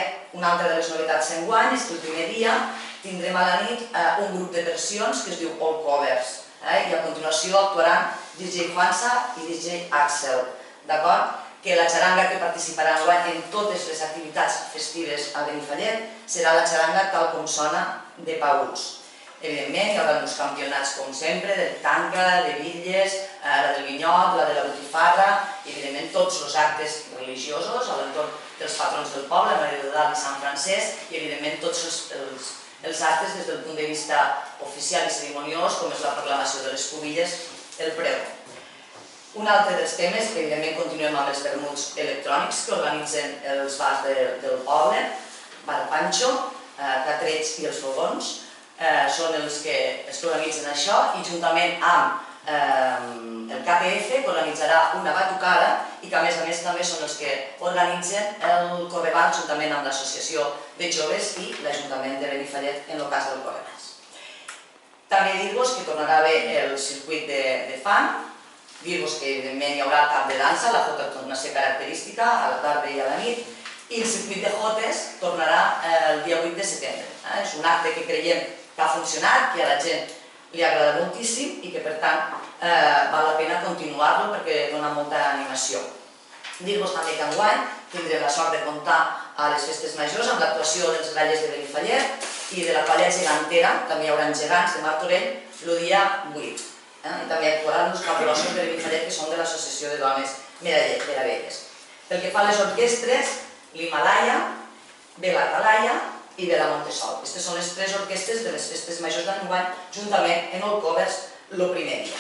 Una altra de les novetats d'enguany és que el primer dia tindrem a la nit un grup de versions que es diu All Covers, i a continuació actuaran DJ Juansa i DJ Axel, d'acord? Que la xaranga que participarà enguany en totes les activitats festives a Benifallet serà la xaranga tal com sona de Pauls. Evidentment, hi haurà uns campionats, com sempre, del tanca, de bitlles, la del guinyot, la de la botifarra, i evidentment tots els actes religiosos a l'entorn dels patrons del poble, Maria de Dalt i Sant Francesc, i evidentment tots els actes des del punt de vista oficial i cerimoniós, com és la proclamació de les cubilles, el preu. Un altre dels temes, que evidentment continuem amb els vermuts electrònics que organitzen els bars del poble, Bar Pancho, Catreig i els Fogons, són els que organitzen això, i juntament amb el KPF, que organitzarà una batucada i que a més també són els que organitzen el Correbar juntament amb l'Associació de Joves i l'Ajuntament de Benifallet en el cas del Correbars. També dir-vos que tornarà a haver el circuit de fan, dir-vos que evidentment hi haurà cap de dansa, la jota torna a ser característica a la tarda i a la nit, i el circuit de jotes tornarà el dia 8 de setembre. És un acte que creiem que ha funcionat, que a la gent li agrada moltíssim i que per tant val la pena continuar-lo perquè dona molta animació. Dir-vos també que enguany tindrem la sort de comptar a les festes majors amb l'actuació dels grallers de Benifallet i de la colla gegantera, també hi haurà gegants de Martorell, el dia 8. I també actuaran els cabrossos de Benifallet que són de l'Associació de Dones Meravelles. Pel que fa a les orquestres, l'Himalaya, Vela Talaia i Vela Montesol. Aquestes són les tres orquestres de les festes majors d'enguany, juntament en el Covers el primer dia.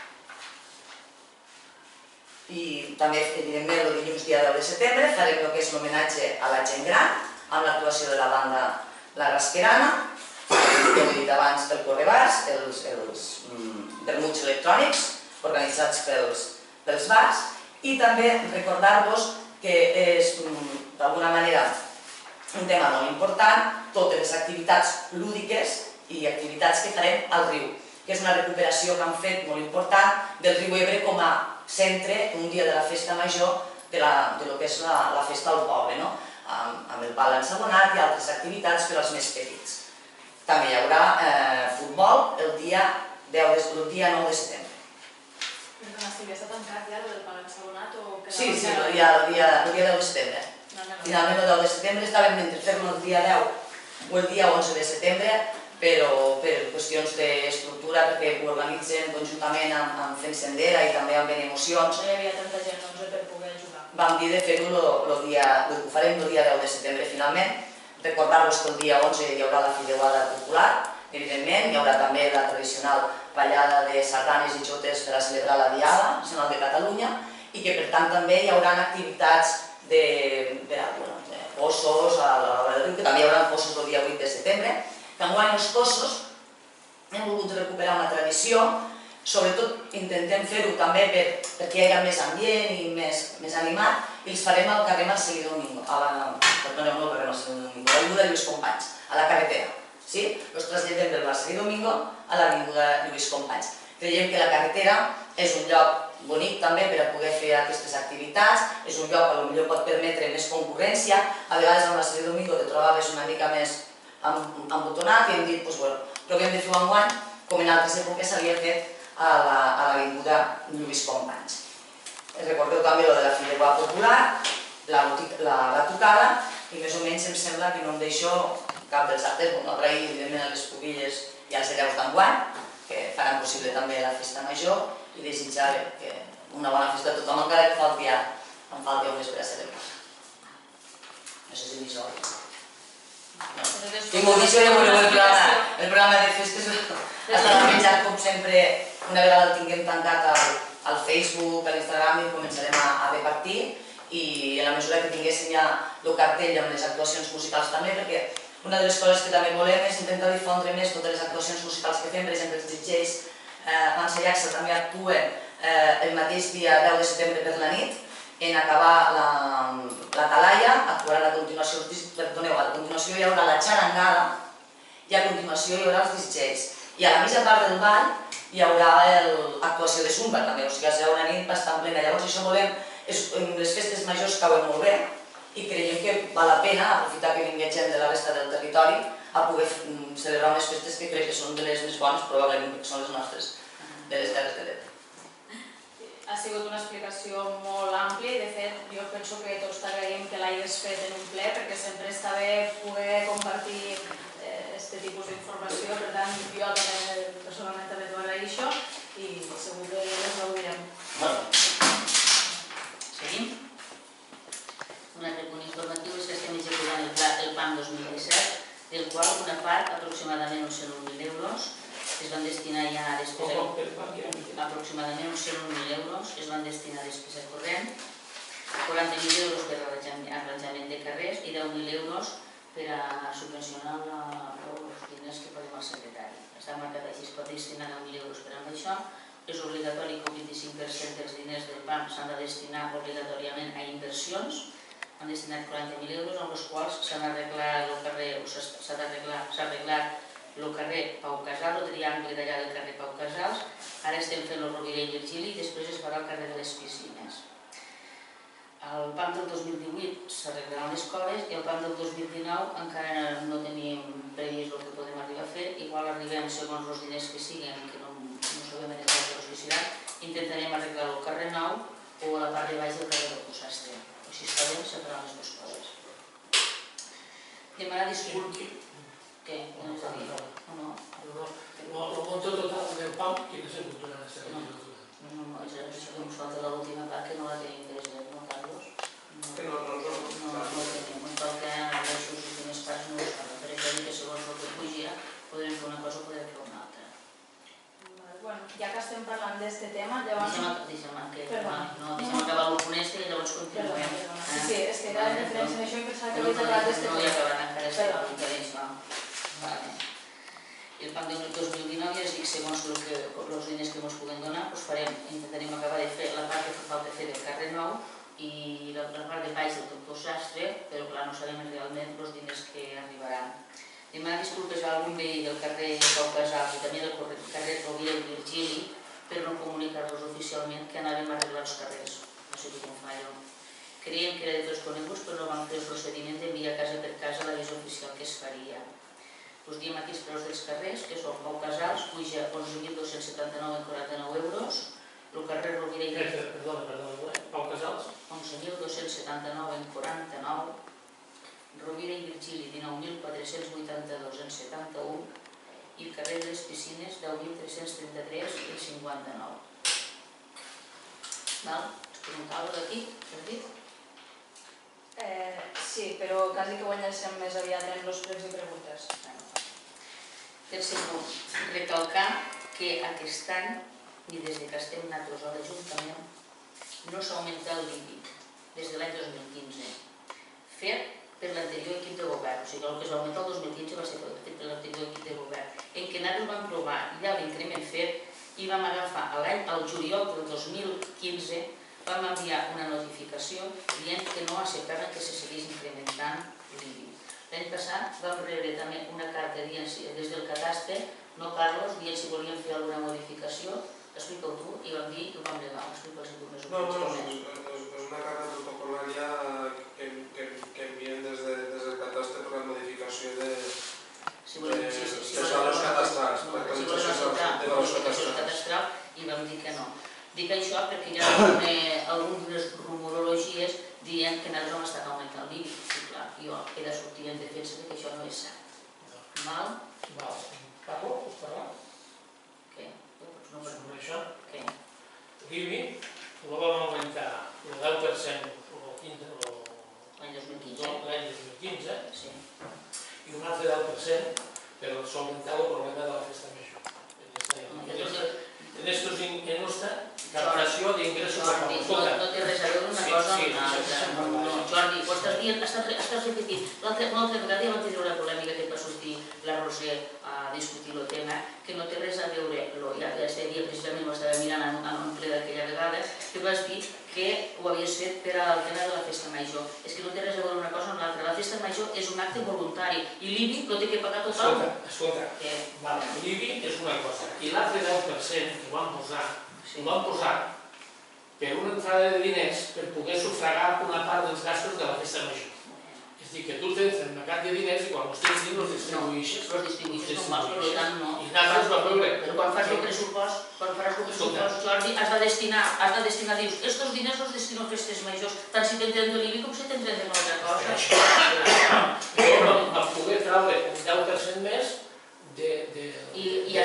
I també, evidentment, el dilluns dia 10 de setembre farem el que és l'homenatge a la gent gran, amb l'actuació de la banda La Rasquerana, com he dit abans, pel Correbars, els vermuts electrònics organitzats pels bars, i també recordar-vos que és, d'alguna manera, un tema molt important, totes les activitats lúdiques i activitats que farem al riu, que és una recuperació que han fet molt important del riu Ebre com a centre un dia de la festa major de lo que és la festa al poble, amb el pal ensabonat i altres activitats per als més petits. També hi haurà futbol el dia 9 de setembre. Perdona, Sílvia, està tancat ja el pal ensabonat o... Sí, el dia 10 de setembre. Finalment el 10 de setembre estàvem entre fer-lo el dia 10 o el dia 11 de setembre, però per qüestions d'estructura, perquè ho organitzen conjuntament amb Fent Sendera i també amb Benemocions. No hi havia tanta gent per poder ajudar. Vam dir de fer-ho ho farem el dia 10 de setembre finalment. Recordar-vos que el dia 11 hi haurà la fideuada popular, evidentment, hi haurà també la tradicional ballada de sardanes i jotes per a celebrar la Diada Nacional de Catalunya, i que per tant també hi haurà activitats de possos a l'hora del riu, que també hi haurà possos el dia 8 de setembre, que enguany els possos hem volgut recuperar una tradició, sobretot intentem fer-ho també perquè hi hagi més ambient i més animat, i els farem al carrer Marcelí Domingo, perdoneu, no al carrer Marcelí Domingo, a l'Avinguda Lluís Companys, a la carretera. Els traslladem del Marcelí Domingo a l'Avinguda Lluís Companys. Creiem que la carretera és un lloc bonic també per a poder fer aquestes activitats, és un lloc que potser pot permetre més concurrència, a vegades al Marcelí Domingo te trobaves una mica més embotonat i hem dit, però que hem de fer un enguany, com en altres èpoques s'havia fet a l'Avinguda Lluís Companys. Recordeu també el de la fideuà popular, la batucada, i més o menys em sembla que no em deixo cap dels actes, agrair evidentment a les cubilles i als hereus d'enguany, que faran possible també la festa major, i desitjar una bona festa a tothom, encara que em falti un mes per a celebrar. No sé si m'hi sou. Tinc moltíssim de voleu el programa de festes estarà penjat com sempre, una vegada el tinguem tancat al Facebook, a l'Instagram, i començarem a repartir, i en la mesura que tinguéssim ja el cartell amb les actuacions musicals també, perquè una de les coses que també volem és intentar difondre més totes les actuacions musicals que fem, per exemple els DJs Vansa i Axel també actuen el mateix dia 10 de setembre per la nit, en acabar la talaia, actuaran a continuació, a continuació hi haurà la xarangada i a continuació hi haurà els DJs. I a la mitja part del ball hi haurà l'actuació de Zumba també, o sigui, serà una nit bastant plena. Llavors això volem, les festes majors cauen molt bé, i creiem que val la pena aprofitar que vingui gent de la resta del territori a poder celebrar unes festes que crec que són de les més bones, probablement, perquè són les nostres, de les Terres de l'Ebre. Ha sigut una explicació molt àmplia i de fet jo penso que tots t'agraïm que l'hagis fet en un ple perquè sempre està bé poder compartir aquest tipus d'informació, per tant jo també personalment també t'ho agraeixo i segur que les gaudirem. Seguim? Un altre punt informatiu és que estem executant el PAM 2017, del qual una part, aproximadament uns 101.000 euros, es van destinar ja a despesa... Aproximadament uns 101.000 euros es van destinar a despesa corrent, 40.000 euros per arranjament de carrers i 10.000 euros per a subvencionar els diners que posem al secretari. Està marcat així, es pot destinar 10.000 euros per a això. És obligatori que el 25% dels diners del PAM s'han de destinar obligatòriament a inversions. Han destinat 40.000 euros, amb els quals s'ha arreglat el carrer Pau Casals, el triangle d'allà del carrer Pau Casals. Ara estem fent el Rovira i Virgili i després es farà el carrer de les Piscines. El PAM del 2018 s'arreglaran les coves i el PAM del 2019 encara no tenim previst el que podem arribar a fer. Igual arribem segons els diners que siguin, que no sabem en el que serà, intentarem arreglar el carrer Nou o la part de baix del carrer del Possastre. Si està bé, separar les dues coses. Demanar disculpes. Què? No és a dir? O no? El monto total del PAM, quina és la seva legislatura? No, és que ens falta l'última part que no la tenim present, no, Carlos? Que no tenim. Ens falta les últimes parts, no les falta. Per això dic que segons el que pugi podrem fer una cosa o podrem fer una altra. Bueno, ja que estem parlant d'aquest tema, llavors... Deixa'm acabar el punt este i llavors continuem. Sí, és que era en referència a això i pensava que havies acabat d'aquest tema. No he acabat encara, és que m'interessa. El PAM del 2019 ja es dic, segons els diners que ens puguem donar, intentarem acabar de fer la part que fa falta fer del carrer Nou i la part de baix del doctor Sastre, però clar, no sabem realment els diners que arribaran. Demanar disculpes a algun veí del carrer Pau Casals i també del carrer Rovira i Virgili per no comunicar-los oficialment que anàvem a arreglar els carrers. No sé com fallo. Creiem que era de tots coneguts, però no vam fer el procediment d'enviar casa per casa l'avís oficial que es faria. Us diem aquí els preus dels carrers, que són Pau Casals, puja 11.279,49 euros, el carrer Rovira i Virgili... Perdona, Pau Casals? 11.279,49, Rovira i Virgili 19.482,71 i el carrer de les Piscines 10.333,59. Val? Es preguntava d'aquí, has dit? Sí, però quasi que ho enllacem més aviat en els pregs i preguntes. Tercer punt, recalcar que aquest any, i des que estem nosaltres a l'Ajuntament, no s'ha augmentat el límit des de l'any 2015, fet per l'anterior equip de govern. O sigui, el que s'ha augmentat el 2015 va ser fet per l'anterior equip de govern, en què nosaltres vam provar ja l'increment fet i vam agafar al juliol del 2015 vam enviar una notificació dient que no acceptaven que se seguís incrementant l'IBI. L'any passat vam rebre també una carta des del Cadastre, no Carlos, dient si volien fer alguna modificació, explica-ho tu, i vam dir i ho vam negar. Explica'ls tu més o menys com és. És una carta protocol·lària que envien des del Cadastre per la modificació dels valors cadastrals, l'actualització cadastral, i vam dir que no. Dic això perquè hi ha algunes rumorologies dient que nosaltres hem estat augmentant l'IBI. I clar, jo he de sortir en defensa que això no és cert. Val? Val. Paco, vols parlar? Què? Sobre això? Què? L'IBI ho vam augmentar el 10% L'any 2015. Sí. I un altre 10% per solventar el problema de la festa major. En esta captació d'ingressos a Jordi, no té res a veure una cosa amb l'altra. Jordi, ho estàs dient, estàs repetint. L'altra vegada ja vam tenir una polèmica que va sortir la Roser a discutir el tema, que no té res a veure, ja este dia precisament ho estava mirant en un ple d'aquella vegada, que vas dir que ho havies fet per al tema de la festa major. És que no té res a veure una cosa amb l'altra. La festa major és un acte voluntari i l'IBI lo té que pagar tothom. Escolta, l'IBI és una cosa i l'altre 10% que ho vam posar per una entrada de diners per poder sufragar una part dels gastos de la festa major. És a dir, que tu tens el mercat de diners i quan els tens dins els distribuïxes. Els distribuïxes normals, per tant no. I nosaltres ho veure. Però quan faràs el pressupost, Jordi, has de destinar, dius, estos diners els destino a festes majors, tant si t'entren de l'IBI com si t'entren de una altra cosa. Vam poder treure un 10% més I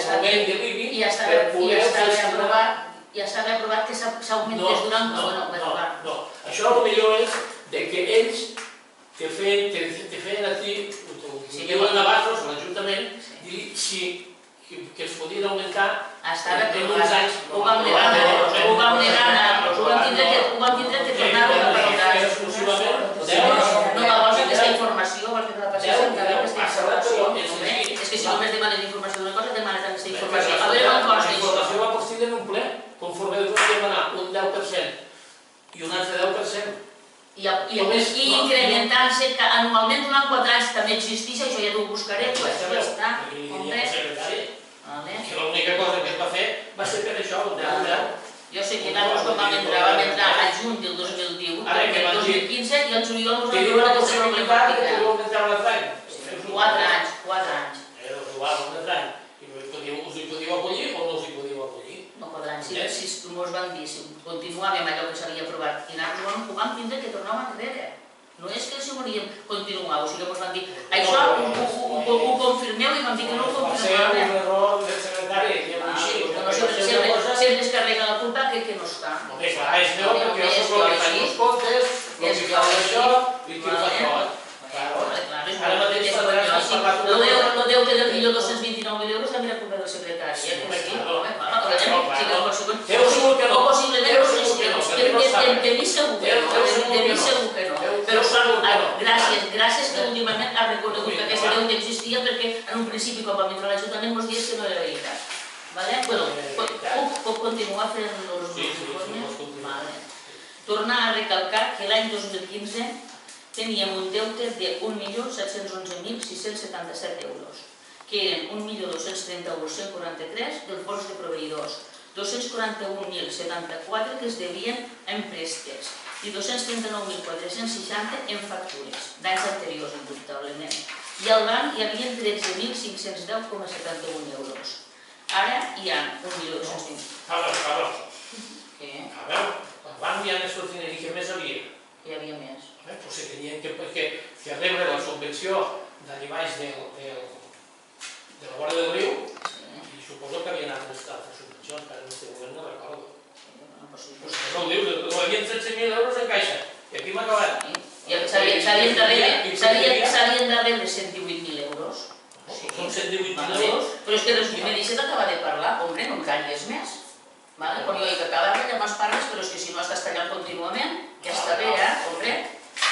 ja estava aprovat que s'augmentés durant... No, això el millor és que ells te feien a ti, ho diuen a Barros, a l'Ajuntament, que es podien augmentar en uns anys. Ho vam negar, ho vam tindre que tornar-ho a pagar. No va voler aquesta informació, perquè te la passés encara aquesta informació. És que si només demanes informació d'una cosa, demanes aquesta informació. A veure quan costa això. La informació va posar en un ple, conforme vam demanar un 10% i un altre 10%. I incrementant-se anualment durant 4 anys també existeix, això ja t'ho buscaré, doncs ja està. Que l'única cosa que es va fer va ser per això, el 10. Jo sé que nosaltres quan vam entrar a juny del 2018, el 2015, i el juliol ens vam veure aquesta problemàtica. 4 anys. Era igual, un altre any. Us hi podíeu acollir o no us hi podíeu acollir? No, 4 anys. Si ens van dir, si continuàvem allò que s'havia aprovat, i nosaltres ho vam tindre que tornar enrere. No és que si volíem continuar, o sigui que ens van dir, això ho confirmeu i vam dir que no ho confirmàvem. Va ser un error del secretari, diguem-ho així. Sempre es carrega la culpa que no està. Bé, clar, és meu, perquè jo soc el que fa els comptes, el que fa això i qui ho fa tot. Ara mateix el deute del 1.229.000 euros també era culpa del secretari. O possiblement de mi segur que no. Però gràcies que últimament ha reconegut que aquest deute existia, perquè en un principi quan vam entrar a l'Ajuntament ens dies que no era veritat. Puc continuar fent els informes? Tornar a recalcar que l'any 2015 teníem un deute de 1.711.677 euros, que eren 1.230.143 del fons de proveïdors, 241.074 que es devien en préstecs i 239.460 en factures, d'anys anteriors, indubtablement. I al banc hi havia 13.510,71 euros. Ara hi ha 1.220. Cabrón. Què? A veure, al banc hi ha més diners i què més havia? Hi havia més. Pues se tenien que rebre la subvenció d'allà baix de la vora del riu i suposo que havien altres subvencions, que ara en este moment no recordo. No ho dius, hi havia 13.000 euros en caixa i aquí m'ha acabat. S'havien de rebre 118.000 euros. Són 118.000 euros. Però és que me deixes d'acabar de parlar, hombre, no em calles més. Quan jo dic que cada vegada més parles, però és que si no estàs tallant contínuament, ja està bé, hombre.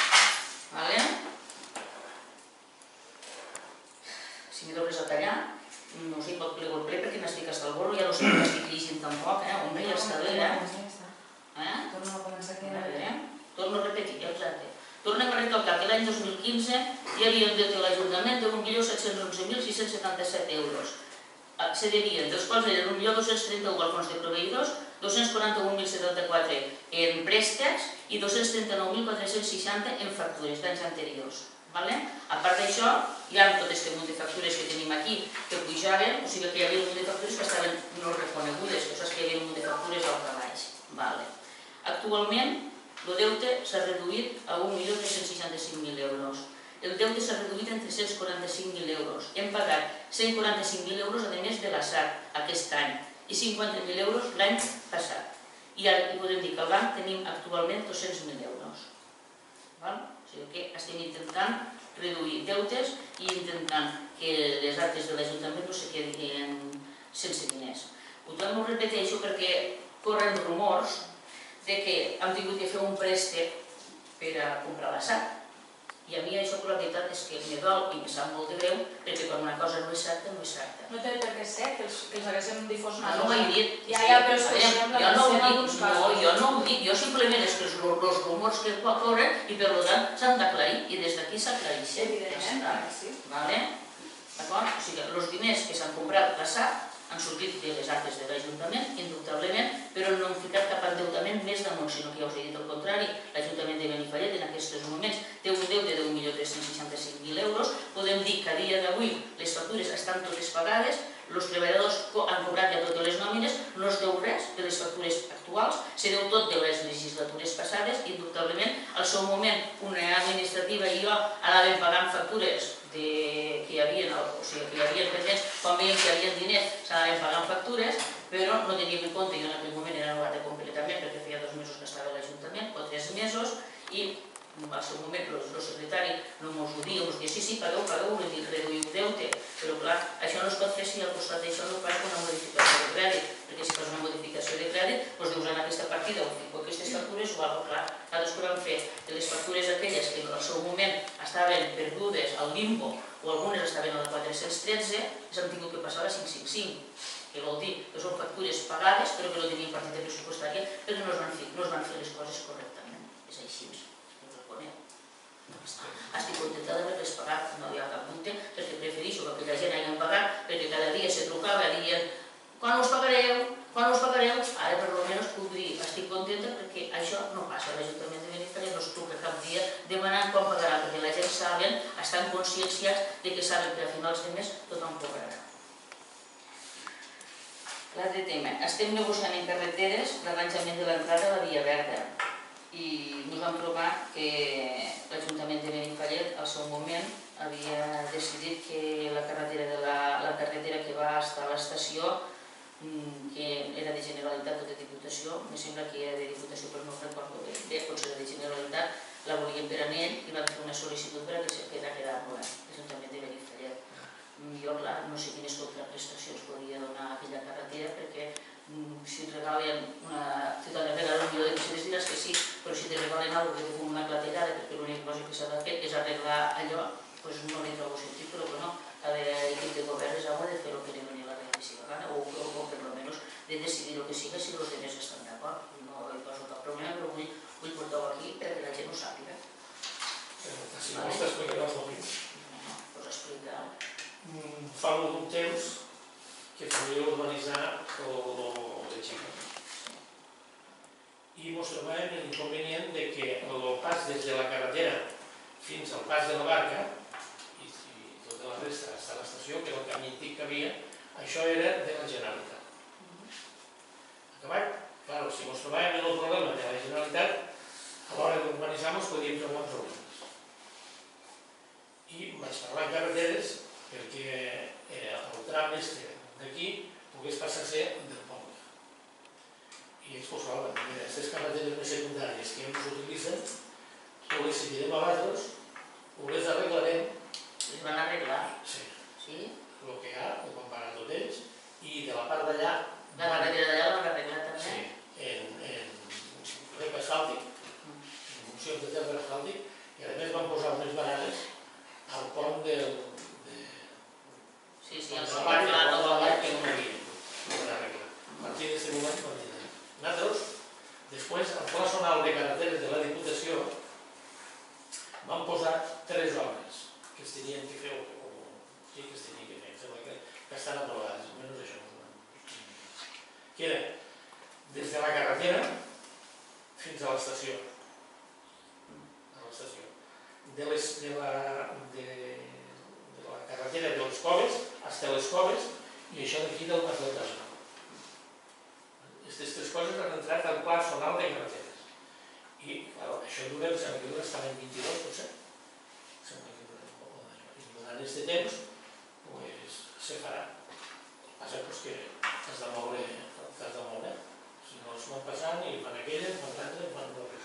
Si m'he d'obres a tallar, no sé, pot plego el ple perquè n'estic hasta el gorro, ja no sé que estic llegint tampoc, home, ja està bé, Torno a repetir, exacte. Tornem a recalcar que l'any 2015 hi havia un deute a l'Ajuntament de 1.711.677 euros. Se devien, dels quals eren 1.231 al fons de proveïdors, 241.074 en préstecs i 239.460 en factures d'anys anteriors. A part d'això, hi ha tot aquest munt de factures que tenim aquí que pujaven, o sigui que hi havia un munt de factures que estaven no reconegudes, o sigui que hi havia un munt de factures al calaix. Actualment, el deute s'ha reduït a 1.365.000 euros. El deute s'ha reduït en 345.000 euros. Hem pagat 145.000 euros a més de la SAT aquest any i 50.000 euros l'any passat. I ara podem dir que al banc tenim actualment 200.000 euros. O sigui que estem intentant reduir deutes i intentant que les actes de l'Ajuntament no se quedin sense diners. Ho repeteixo perquè corren rumors que hem tingut de fer un préstec per a comprar la SAT. I a mi això, la veritat, és que me dol i me sap molt de greu, perquè quan una cosa no és certa, no és certa. No té per què ser, que els haguéssim difós una cosa. No ho he dit. Ja, però és que sembla que ser en alguns casos. No, jo no ho dic. Jo simplement és que els rumors que corren i per tant s'han d'aclarir i des d'aquí s'aclareixen. Evidentment, sí. D'acord? O sigui, els diners que s'han comprat la SAT han sortit de les actes de l'Ajuntament, indubtablement, però no han ficat cap endeutament més damunt, sinó que ja us he dit el contrari. L'Ajuntament de Benifallet en aquests moments té un deute de 1.365.000 euros. Podem dir que a dia d'avui les factures estan totes pagades, els treballadors han cobrat ja totes les nòmines, no es deu res de les factures actuals, se deu tot de les legislatures passades, indubtablement. Al seu moment, una administrativa i jo anàvem pagant factures que hi havia pendents, quan veiem que hi havia diners, s'anaven pagant factures, però no teníem en compte, jo en aquell moment era novata completament, perquè feia 2 mesos que estava a l'Ajuntament, o 3 mesos, i al seu moment el secretari no ens ho dia, ens deia, sí, pagueu, reduïu deute, però clar, això no es pot fer si al costat d'això no fas una modificació de crèdit, perquè si fas una modificació de crèdit, doncs dius en aquesta partida o fico aquestes factures o algo clar. Nosaltres que vam fer de les factures aquelles que al seu moment estaven perdudes al limbo o algunes estaven a la 413, s'han tingut que passar a la 555, que vol dir que són factures pagades però que no tenien partida pressupostària perquè no es van fer les coses correctament. És així. Estic contenta d'haver-les pagat, no hi ha cap dubte, perquè prefereixo que aquella gent hagin pagat, perquè cada dia se trucava dient quan us pagareu? Ara per almenys puc dir, estic contenta perquè això no passa a l'Ajuntament de Benifallet, no es truca cap dia demanant quan pagarà, perquè la gent saben, estan conscienciats de que saben que a finals de mes tothom cobrarà. L'altre tema, estem negociant en carreteres l'arranjament de l'entrada a la Via Verda. I ens vam trobar que l'Ajuntament de Benifallet al seu moment havia decidit que la carretera que va estar a l'estació, que era de Generalitat o de Diputació, em sembla que era de Diputació però no recordo bé, potser era de Generalitat, la volien per anell i van fer una sol·licitud per a que quedés l'Ajuntament de Benifallet. Jo, clar, no sé quines contraprestacions podria donar aquella carretera perquè si et regalen si t'han de regalar un milió de pesetes diràs que sí, però si te regalen alguna cosa que té una clatellada, perquè l'única cosa que s'ha de fer és arreglar allò, doncs no li trobo sentit, però bueno, cada equip de govern és algo de fer el que li doni la realitat gana, o per almenys de decidir el que siga si els altres estan d'acord. No hi poso cap problema, però vull portar-ho aquí perquè la gent ho sàpiga. Si no t'explicaràs el que és. No, doncs explicar. Fa molt temps que faria urbanitzar el de Xica. I ens trobàvem l'inconvenient que el pas des de la carretera fins al pas de la barca i tota la resta fins a l'estació, que era el camí antic que havia, això era de la Generalitat. Acabat, clar, si ens trobàvem en el problema de la Generalitat, a l'hora d'urbanitzar ens podíem trobar problemes. I vaig parlar en carreteres perquè el tram d'aquí pogués passar a ser del poble. I ells posaven, mira, aquestes carreteres més secundàries que ens utilitzen, o les seguirem a vosaltres, o les arreglarem. Les van arreglar? Sí. Sí? El que hi ha, ho van pagar tots ells, i de la part d'allà... La carretera d'allà l'han arreglat també? Sí, en rec asfàltic, en funcions de terra asfàltic, i a més van posar unes barades al pont del... Sí, el la part que no havia, no van arreglar. A partir d'aquest moment continuen. Nosaltres, després, al Pla Zonal de Carreteres de la Diputació, van posar 3 obres que es tenien que fer, o sí que es tenien que fer, sembla que estan aprovades, almenys això. Que era des de la carretera fins a l'estació. De la carretera de les Coves fins a les Coves i això d'aquí del Mas del Tasma. Aquestes 3 coses han entrat al Pla Zonal de Carreteres. I això dura, sembla que dura fins l'any 22, potser. Sembla que dura. I durant aquest temps se farà. El que passa és que has de moure. Si no es van passant i fan aquelles, fan l'altre, fan l'altre.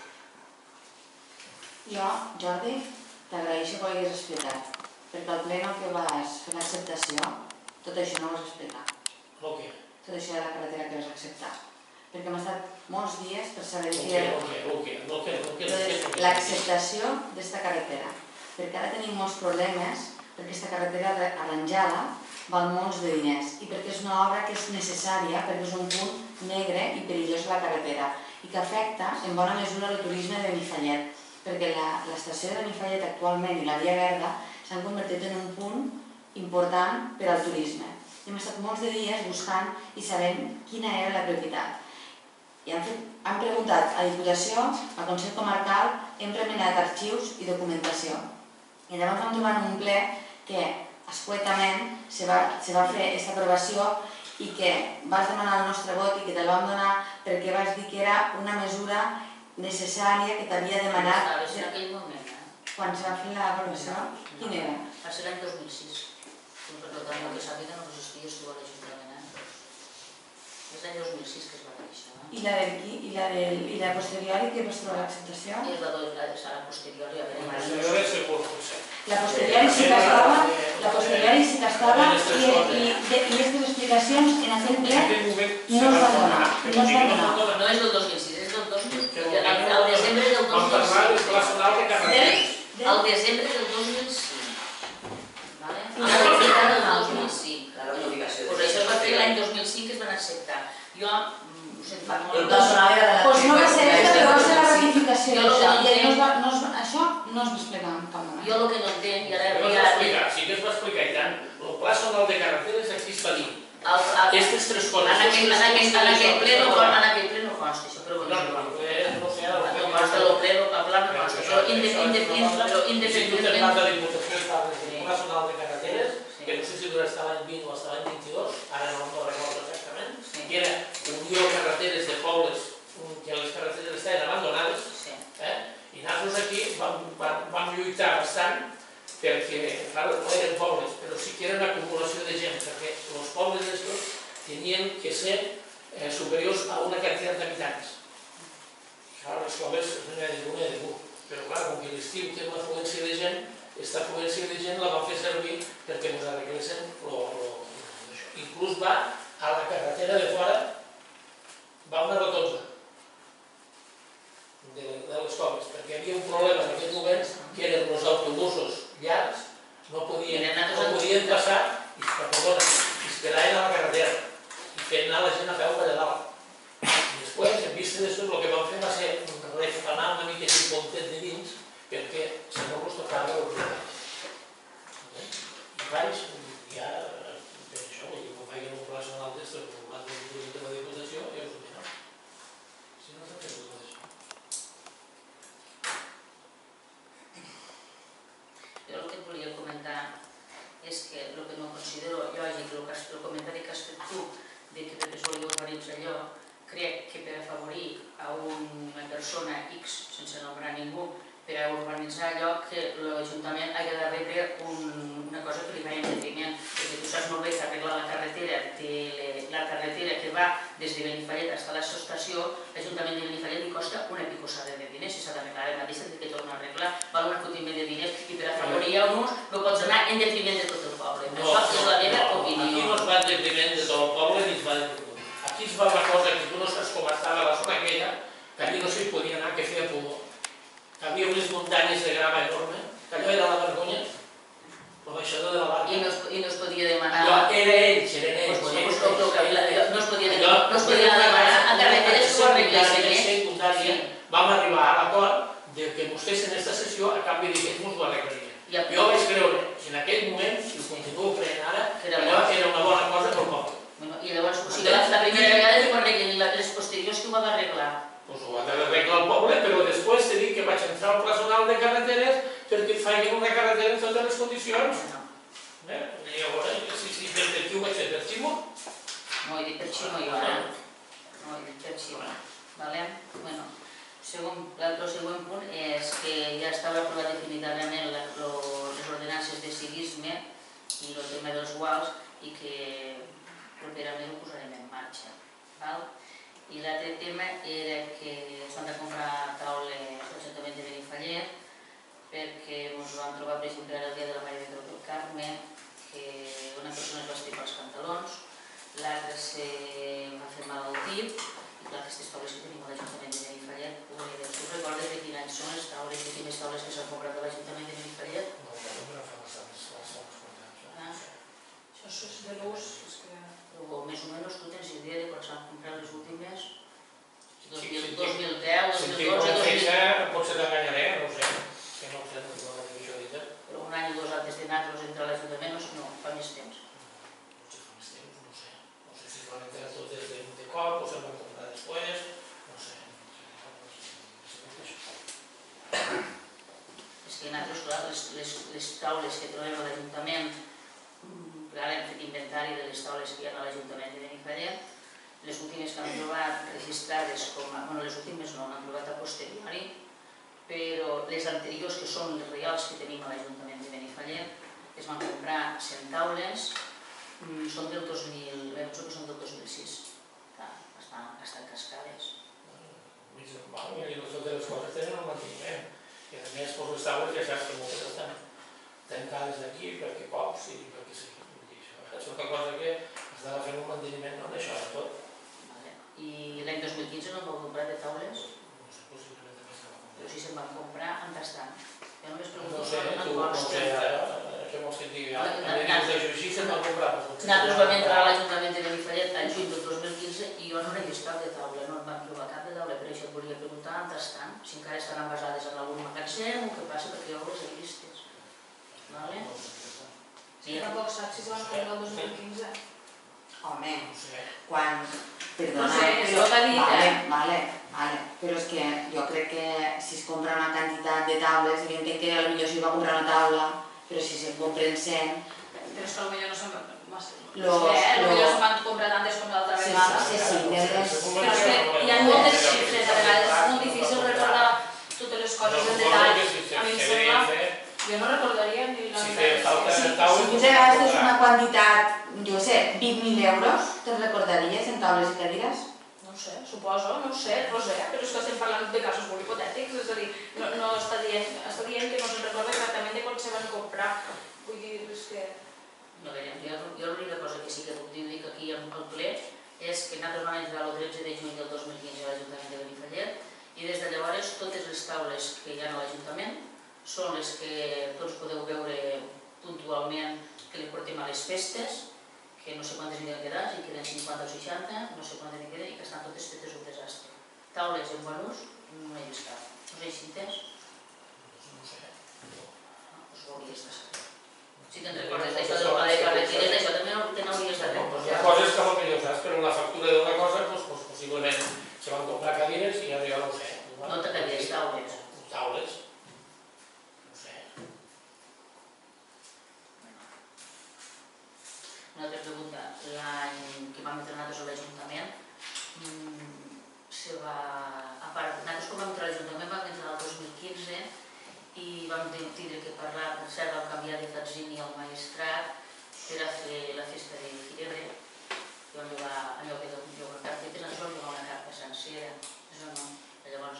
Jo, Jordi, t'agraeixo que ho hagués explicat, perquè al pleno que vas fer l'acceptació, tot això no ho vas explicar. El què? Tot això de la carretera que vas acceptar. Perquè hem estat molts dies per saber l'acceptació d'esta carretera. Perquè ara tenim molts problemes, perquè aquesta carretera arranjada val molts de diners i perquè és una obra que és necessària, perquè és un punt negre i perillós de la carretera i que afecta en bona mesura el turisme de Benifallet, perquè l'estació de Benifallet actualment i la Via Verda s'han convertit en un punt important per al turisme. i hem estat molts de dies buscant i sabent quina era la propietat. I han preguntat a Diputació, al Consell Comarcal, hem remenat arxius i documentació. I llavors vam trobar en un ple que escuetament se va fer aquesta aprovació i que vas demanar el nostre vot i que te'l vam donar perquè vas dir que era una mesura necessària que t'havia demanat... Estaves en aquell moment, Quan se va fer l'aprovació? Quin era? Va ser l'any 2006. Per tant, el que sàpiga no existies tu a l'Ajuntament. És l'any 2006 que es va fer això. I la posteriori, què vas trobar l'acceptació? És la posteriori, a veure... Posteriori segur, potser. La posteriori sí que estava i aquestes explicacions en aquell ple no es van donar. No és del 2006, és del 2000. Al desembre del 2005. Al desembre del 2005. A la veritat del 2005. Doncs això es va fer l'any 2005 que es van acceptar. Jo... Doncs no va ser aquesta, però va ser la ratificació d'això. Això no es va explicar en cap moment. Jo el que no entenc, i ara... Sí que es va explicar, i tant. El Pla Zonal de Carreteres existe allí. Aquestes tres coses... En aquell ple no consta això, però... No sé, no consta el ple, el pla no consta. Però independentment... Si tu tens la Diputació estables del Pla Zonal de Carreteres, que no sé si durà estar l'any 20 o estar l'any 22, ara no me'n recordo exactament, que era unió carreteres de pobles que les carreteres estaven abandonades, i nosaltres aquí vam lluitar bastant perquè, clar, no eren pobles, però sí que era una acumulació de gent, perquè els pobles estos tenien que ser superiors a una quantitat d'habitants. Clar, les pobles no n'hi ha ningú, però clar, com que l'estiu té una afluència de gent, aquesta afluència de gent la van fer servir perquè ens arreglessin inclús va a la carretera de fora, va una rotonda de les coves, perquè hi havia un problema en aquest moment que eren els autobusos llargs, no podien passar i esperaven a la carretera i feien anar la gent a peu per allà dalt. I després, en vista d'això, el que vam fer va ser refanar una mica el pontet de dins perquè se no us tocava el problema. I vaig, ja, per això, quan faig un pla zonal d'estos, com l'han de la Diputació, ja us ho diré. Si no s'ha fet tot això. Jo el que et volia comentar és que el que no considero lògic, el comentari que has fet tu, de que perquè es volia urbanitzar allò, crec que per afavorir a una persona X, sense nombrar ningú, per a urbanitzar allò que l'Ajuntament hagi de rebre una cosa que li va en detriment, perquè tu saps molt bé que arreglar la carretera que va des de Benifallet fins a la estació, l'Ajuntament de Benifallet li costa una picossada de diners, si s'ha d'arreglar el mateix que torna a arreglar, val una fotiment de diners i per afavorir a uns no pots anar en detriment de tot el poble. Això és la meva opinió. Aquí no es va en detriment de tot el poble ni es va en detriment. Aquí es va una cosa que tu no saps com estava la zona aquella, que allí no s'hi podia anar, que feia pudor. Hi havia unes muntanyes de grava enorme, que allò era la vergonya, l'abaixador de la barca. I no es podia demanar... Eren ells. No es podia demanar a carreteres que ho arreglessin. Vam arribar a l'acord que vostès en aquesta sessió, a canvi que ells ens ho arreglarien. Jo vaig creure que en aquell moment, i ho continuo creient ara, que allò era una bona cosa pel poble. I llavors, la primera vegada que ho arreglen, les posteriors que ho vam arreglar. Doncs ho ha d'arreglar el poble, però després t'he dit que vaig entrar al Pla Zonal de Carreteres perquè et facin una carretera en totes les condicions. I llavors, si per qui ho vaig fer? Per Ximo? No, he dit per Ximo jo ara. No, he dit per Ximo. El següent punt és que ja estava aprovat definitivament les ordenances de civisme i el tema dels guals i que properament ho posarem en marxa. I l'altre tema era que s'han de comprar taules a l'Ajuntament de Benifallet perquè ens vam trobar, per exemple, el dia de la Mare de Déu del Carme, que una persona es va estripar els pantalons, l'altre se va fer mal al dit, i clar, aquestes taules que tenim a l'Ajuntament de Benifallet, tu recordes de quin any són les taules, de quines taules que s'han comprat a l'Ajuntament de Benifallet? Això és de l'ús. O més o menys tu tens idea de quan s'han comprat les últimes 2010, 2012, 2013, potser t'enganyaré, no ho sé, que no ho sé, no ho sé. Però un any o dos antes de nosaltres entrar a l'Ajuntament no, fa més temps. taules que trobem a l'Ajuntament, ara hem fet inventari de les taules que hi ha a l'Ajuntament de Benifallet. Les últimes que han trobat registrades les últimes no, han trobat a posteriori, però les anteriors, que són les reals que tenim a l'Ajuntament de Benifallet, es van comprar 100 taules, són del 2000, penso que són del 2006, estan cascades. I totes les coses tenen un manteniment, i a més les taules ja saps que moltes estan tancades d'aquí perquè cops i perquè sí. És una cosa que estava fent un manteniment d'això de tot. I l'any 2015 no em vau comprar de taules? No sé, possiblement també se va comprar. Però si se'n van comprar en bastant. Jo només pregunto No sé, tu no sé ara, què vols que et digui? A dius d'això així se'n van comprar. Nosaltres vam entrar a l'Ajuntament de Benifallet al juny del 2015 i jo no n'he vist cap de taula, no em van trobar cap de taula, per això et volia preguntar on estan, si encara estan envasades en algun magatzem o què passa, perquè jo les he vistes. Vale? Tampoc saps si es van comprar el 2015. Home, No sé. quan... Perdona, No sé, és el que ha dit, Vale, però és que jo crec que si es compra una quantitat de taules, evidentment que potser s'hi va comprar una taula, però si se'n compren 100... Però és que potser no se'n van comprar tantes com l'altra vegada. Sí, Però és que hi ha moltes xifres, a vegades és molt difícil recordar totes les coses en detall. A mi em sembla... Jo no recordaria ni la... Si fes falta en taules... Si potser gastes una quantitat, jo sé, 20.000 euros, te'n recordaries en taules i cadires? No sé, suposo, no ho sé, Roser, però és que estem parlant de casos molt hipotètics, és a dir, no està dient que no se'n recorda exactament de quan se van comprar. Vull dir, és que... Jo l'única cosa que sí que puc dir que aquí al ple és que nosaltres vam entrar el 13 de juny del 2015 a l'Ajuntament de Benifallet i des de llavors totes les taules que hi ha a l'Ajuntament són les que tots podeu veure puntualment que li portem a les festes, que no sé quantes n'hi deuen quedar, si queden 50 o 60, no sé quantes n'hi queden i que estan totes fetes un desastre. Taules en bon ús, no he vist cap. No sé si tens? No sé. Us ho hauries de saber. Si te'n recordes d'això del pla de carreteres, d'això també te n'hauries de recordar. Hi ha coses que potser ho saps, però la factura d'una cosa, possiblement se van comprar cadires i jo no ho sé. No te cadires, taules. Taules. No sé. Una altra pregunta. L'any que vam entrar nosaltres a l'Ajuntament, nosaltres quan vam entrar a l'Ajuntament vam entrar el 2015 i vam tindre que parlar, per cert, vam canviar de Tatzini al Maestrat per a fer la festa de Firebre, que vam llogar allò que llogar carpetes, nosaltres vam llogar una carpa sencera, això no. Llavors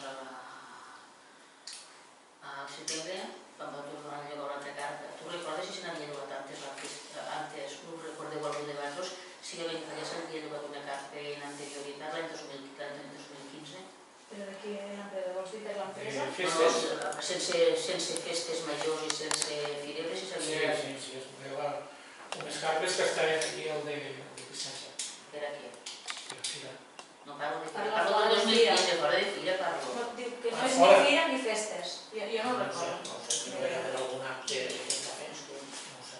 al setembre vam tornar a llogar una altra carpa. Tu recordes si se n'havia llogat antes, no recordeu algú de Basos, si de Benifallet s'havia llogat una carpa en anterioritat l'any 2015? Però de qui l'empresa? Vols dir de l'empresa? Sense festes majors i sense firebre, si s'havia... Sí, es veia unes carpes que estaven aquí al de Vicença. Per aquí? Per Fira. No parlo de Fira, parlo del 2015, fora de Fira parlo. Diu que no és ni fira ni festes. Jo no ho recordo. No sé, si va haver algun acte que està fent. No sé.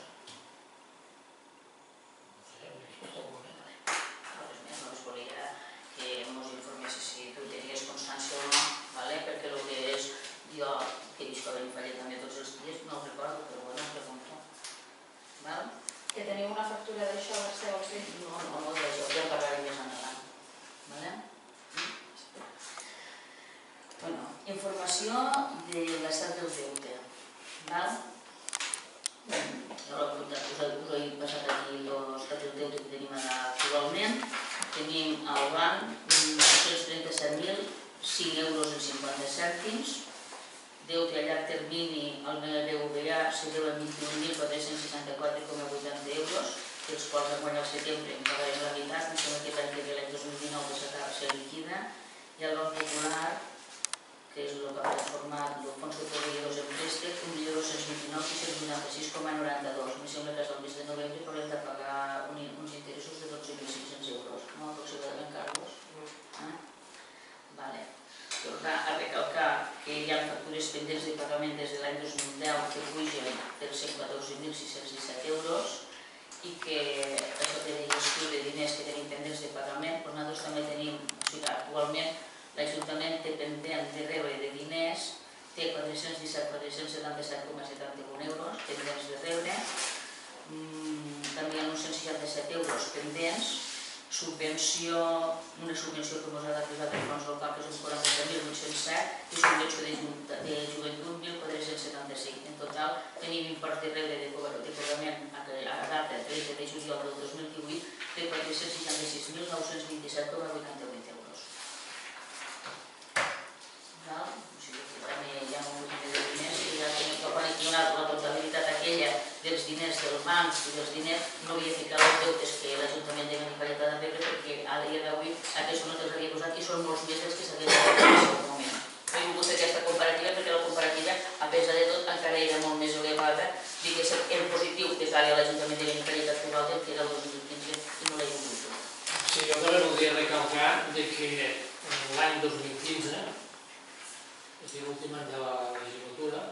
No us volia que ens informessis si tu tenies constància o no, perquè el que és, jo que visc a Benifallet també tots els dies, no ho recordo, però bueno, ho pregunto. Que teniu una factura d'això, Mercè, o sí? No, d'això, ja en parlarem més endavant. Informació de l'estat del deute. Us he passat aquí l'estat del deute que tenim actualment. Tenim al banc 237.005 euros en 50 cèntims. Deute a llarg termini al BBVA se deuen 21.464,80 euros, dels quals a guanyar al setembre en pagarem la meitat, em sembla que és l'any que ve, l'any 2019, que s'acaba se liquida, i el Banc Popular, que és el que ha transformat el fons de proveïdors en préstec, 1.229.696,92. Em sembla que és el mes de novembre que haurem de pagar uns interessos de 12.500 euros, no aproximadament, Carlos? Tornar a recalcar que hi ha factures pendents de pagament des de l'any 2010 que pugen per 114.617 euros i que això té de gestió de diners que tenim pendents de pagament. Nosaltres també tenim, actualment l'Ajuntament té pendent de rebre de diners, té 417.477,71 euros pendents 167 euros pendents, una subvenció que ens ha d'activar del fons local, que és un 40.807, i subvenció de joventut 1.475. En total, tenim import de rebre de cobrament a data 30 de juliol del 2018 de 466.927,88 euros. O sigui que també hi ha un moviment de diners i ja tenim donar la totalitat aquella dels diners del banc i dels diners, no havia ficat els deutes que l'Ajuntament de Benifallet ha de rebre perquè a dia d'avui aquests no te'ls havia posat i són molts més dels que s'havien de rebre en aquest moment. He volgut aquesta comparativa perquè la comparativa, a pesar de tot, encara era molt més elevada, diguéssim, en positiu de cara a l'Ajuntament de Benifallet actual que era el 2015 i no l'he volgut. Sí, jo també voldria recalcar que l'any 2015, és a dir, l'últim any de la legislatura,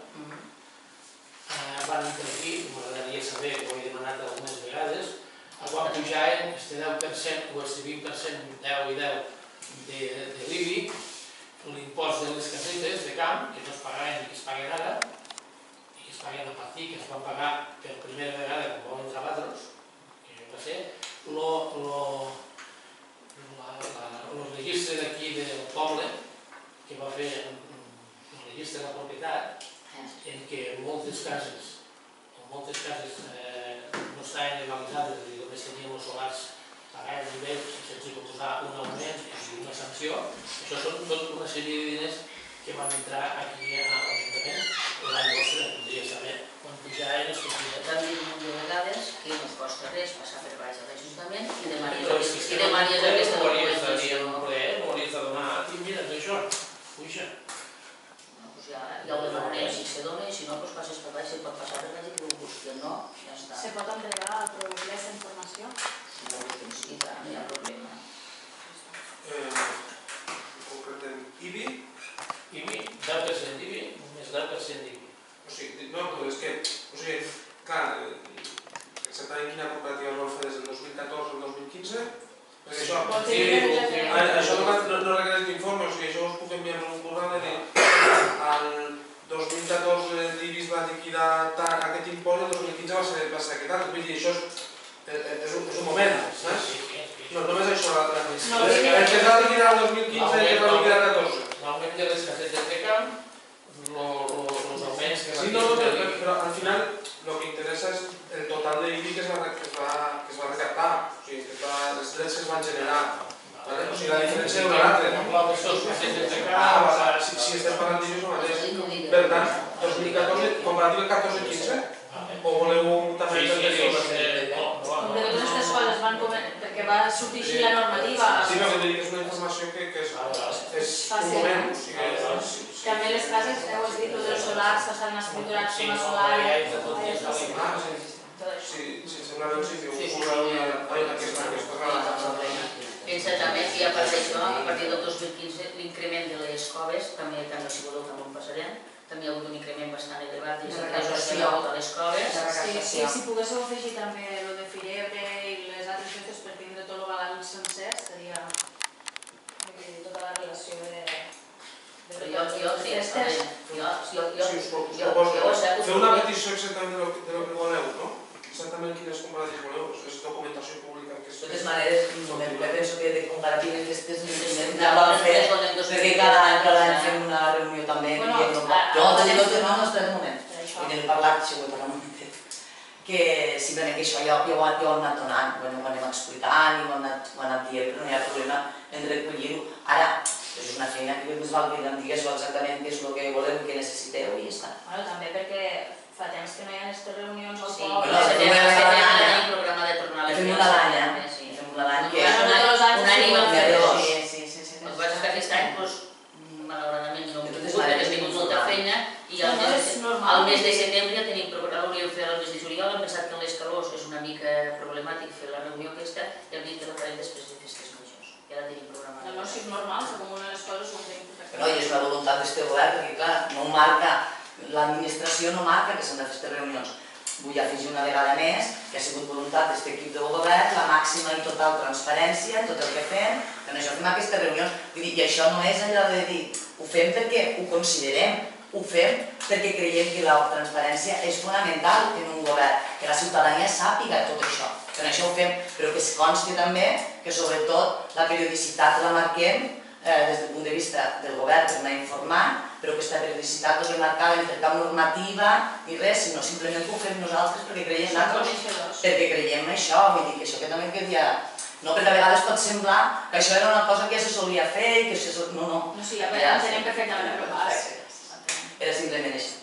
van intervenir, m'agradaria saber, ho he demanat algunes vegades, a quan pujaven este 10% o este 20%, 10 i 10 de l'IBI, l'impost de les casetes de camp, que no es pagaven i que es paguen ara, i que es paguen a partir, que es van pagar per primera vegada quan vam entrar vosaltres, que jo va ser, el registre d'aquí del poble, que va fer el registre de la propietat, en què en moltes cases no estaven legalitzades, és a dir, només tenien els solars pagats i bé, sense proposar un augment i una sanció. Això són tota una sèrie de diners que van entrar aquí a l'Ajuntament l'any vostre, podria saber quan pujaven les possibilitats. Vam dir un munt de vegades que no costa res passar per baix a l'Ajuntament i demanies aquesta documentació. M'ho hauries de donar a ti, mira, això, puja. Ja ho demanarem, si se dona, i si no, passes per baix, si pot passar per baix i que ho busqui, no, ja està. Se pot entregar al producte aquesta informació? Si no ho busqui, no hi ha problema. Concretem IBI. IBI, 10% d'IBI, només 10% d'IBI. O sigui, no, però és que, o sigui, clar, exactament quina comparativa es vol fer des del 2014 al 2015, perquè això no requereix d'informe, o sigui, això us puc enviar en un correu de dir el 2014 l'IBI es va liquidar aquest impost, el 2015 va ser aquest altre, vull dir, això és un moment, saps? No, només això, el que es va liquidar el 2015 i el que es va liquidar el 2014. L'augment de les casetes de camp, els augments que sí, no, però al final el que interessa és el total d'IBI que es va recaptar, o sigui, els drets que es van generar. O sigui, la diferència és una altra. Si estem parlant d'IBI és el mateix. Per tant, 2014, comparatiu el 14-15? O voleu també el anterior? De totes aquestes coses van perquè va sortir així la normativa. Sí, però que és una informació que és un moment. També les cases, heu dit, els solars estan escriturats com a solar. Sí, segurament sí, aquesta Pensa també que a part d'això, a partir del 2015, l'increment de les coves, també si voleu també ho passarem, també hi ha hagut un increment bastant elevat de les coves. Si poguéssiu afegir també el de Firebre i les altres festes per tindre tot el balanç sencer, seria tota la relació de... Però jo feu una petició exactament del que voleu, no? Exactament quines comparatives voleu, és documentació pública que és... De totes maneres, penso que de comparatives aquestes ja vam fer, perquè cada any fem una reunió també. Jo no espera un moment, perquè n'he parlat, si vull parlar un momentet, que simplement que això ja ho hem anat donant, ho anem explicant i ho hem anat dient, però no hi ha problema en recollir-ho. Ara, és una feina que us val que em diguéssiu exactament què és el que voleu i què necessiteu i ja està. També perquè fa temps que no hi ha aquestes reunions al poble. poble. Tenim programa de tornar a les fem una a l'any, fem una a l'any. Un any i vam fer dos. Sí. El que passa és que aquest any, malauradament, no hem pogut, perquè hem tingut molta feina i al mes de setembre ja tenim programa, volíem fer el mes de juliol, hem pensat que en les calors és una mica problemàtic fer la reunió aquesta i hem dit que la farem després de festes majors. I ara tenim programat. No, si és normal, s'acumulen les coses, ho tenim perfectament. No, i és una voluntat d'este govern, perquè clar, no marca, l'administració no marca que s'han de fer aquestes reunions. Vull afegir una vegada més que ha sigut voluntat d'aquest equip de govern la màxima i total transparència en tot el que fem, que en això fem aquestes reunions. I això no és allò de dir, ho fem perquè ho considerem, ho fem perquè creiem que la transparència és fonamental en un govern, que la ciutadania sàpiga tot això. Per això ho fem, però que es consti també que sobretot la periodicitat la marquem des del punt de vista del govern per anar informant, però aquesta periodicitat no ve marcada per cap normativa ni res, sinó simplement que ho fem nosaltres perquè creiem en això, vull dir que això que també quedia... No, perquè a vegades pot semblar que això era una cosa que ja se solia fer i que això... No, no. No, sí, ja entenem perfectament el que passa. Era simplement això.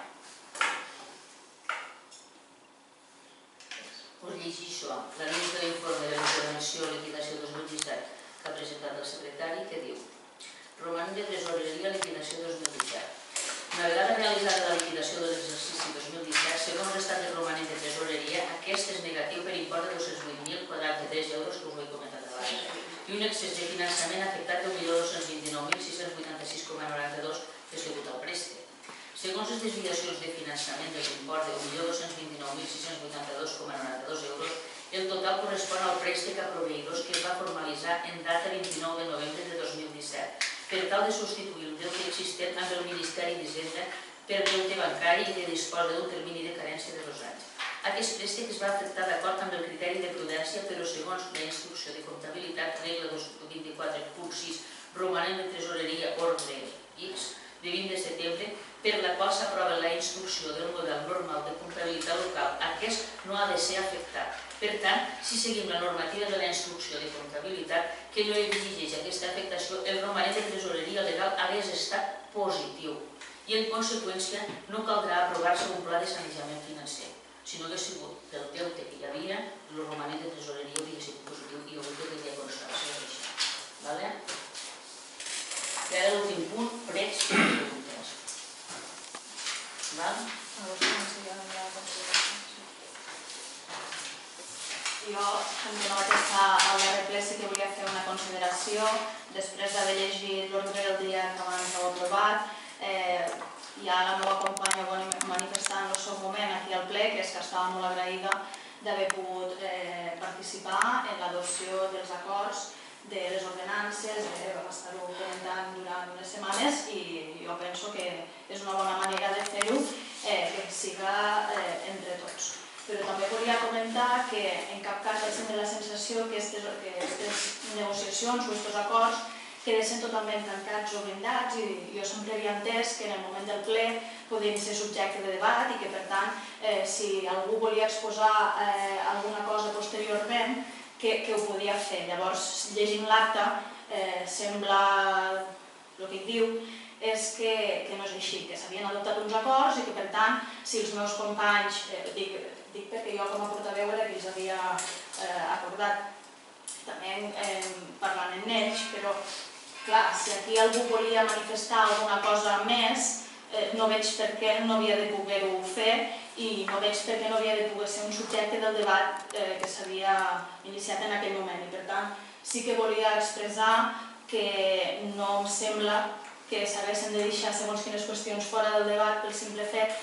Us llegir això, l'anunci de l'informe de l'implementació i liquidació 2017 que ha presentat el secretari, que diu: romanent de tresoreria, liquidació 2017. Una vegada realitzada la liquidació de l'exercici 2017, segons l'estat de romanent de tresoreria, aquest és negatiu per import de 208.043 euros, que us ho he comentat abans, i un excés de finançament afectat de 1.229.686,92 que és degut al préstec. Segons les desviacions de finançament de l'import de 1.229.682,92 euros, el total correspon al préstec a proveïdors que es va formalitzar en data 29 de novembre de 2017 per tal de substituir el deute existent amb el Ministeri d'Hisenda per deute bancari i que disposa d'un termini de carència de 2 anys. Aquest préstec es va afectar d'acord amb el criteri de prudència, però segons la instrucció de comptabilitat, regla 24.6, romanent de tresoreria ordre X, de 20 de setembre, per la qual s'aprova la instrucció del model normal de comptabilitat local. Aquest no ha de ser afectat. Per tant, si seguim la normativa de la instrucció de comptabilitat que no exigeix aquesta afectació, el romanent de tresoreria legal hagués estat positiu i, en conseqüència, no caldrà aprovar-se un pla de sanejament financer. Si no hagués sigut del deute que hi havia, el romanent de tresoreria hauria sigut positiu i hauria de tenir constància d'això. I ara l'últim punt, pregs i preguntes. Jo, com que no vaig estar al darrer ple, sí que volia fer una consideració. Després d'haver llegit l'ordre del dia que abans heu aprovat, ja la meva companya ho va manifestar en el seu moment aquí al ple, que és que estava molt agraïda d'haver pogut participar en l'adopció dels acords de les ordenances, vam estar-ho comentant durant unes setmanes i jo penso que és una bona manera de fer-ho, que siga entre tots. Però també volia comentar que en cap cas vaig tenir la sensació que aquestes negociacions o aquests acords quedessin totalment tancats o blindats i jo sempre havia entès que en el moment del ple podien ser subjecte de debat i que per tant si algú volia exposar alguna cosa posteriorment que ho podia fer. Llavors, llegint l'acte, sembla, el que diu, és que no és així, que s'havien adoptat uns acords i que, per tant, si els meus companys, dic perquè jo com a portaveu era qui els havia acordat, també parlant en ells, però, clar, si aquí algú volia manifestar alguna cosa més, no veig per què no havia de poder-ho fer i no veig per què no havia de poder ser un subjecte del debat que s'havia iniciat en aquell moment. I per tant, sí que volia expressar que no em sembla que s'haguessin de deixar segons quines qüestions fora del debat pel simple fet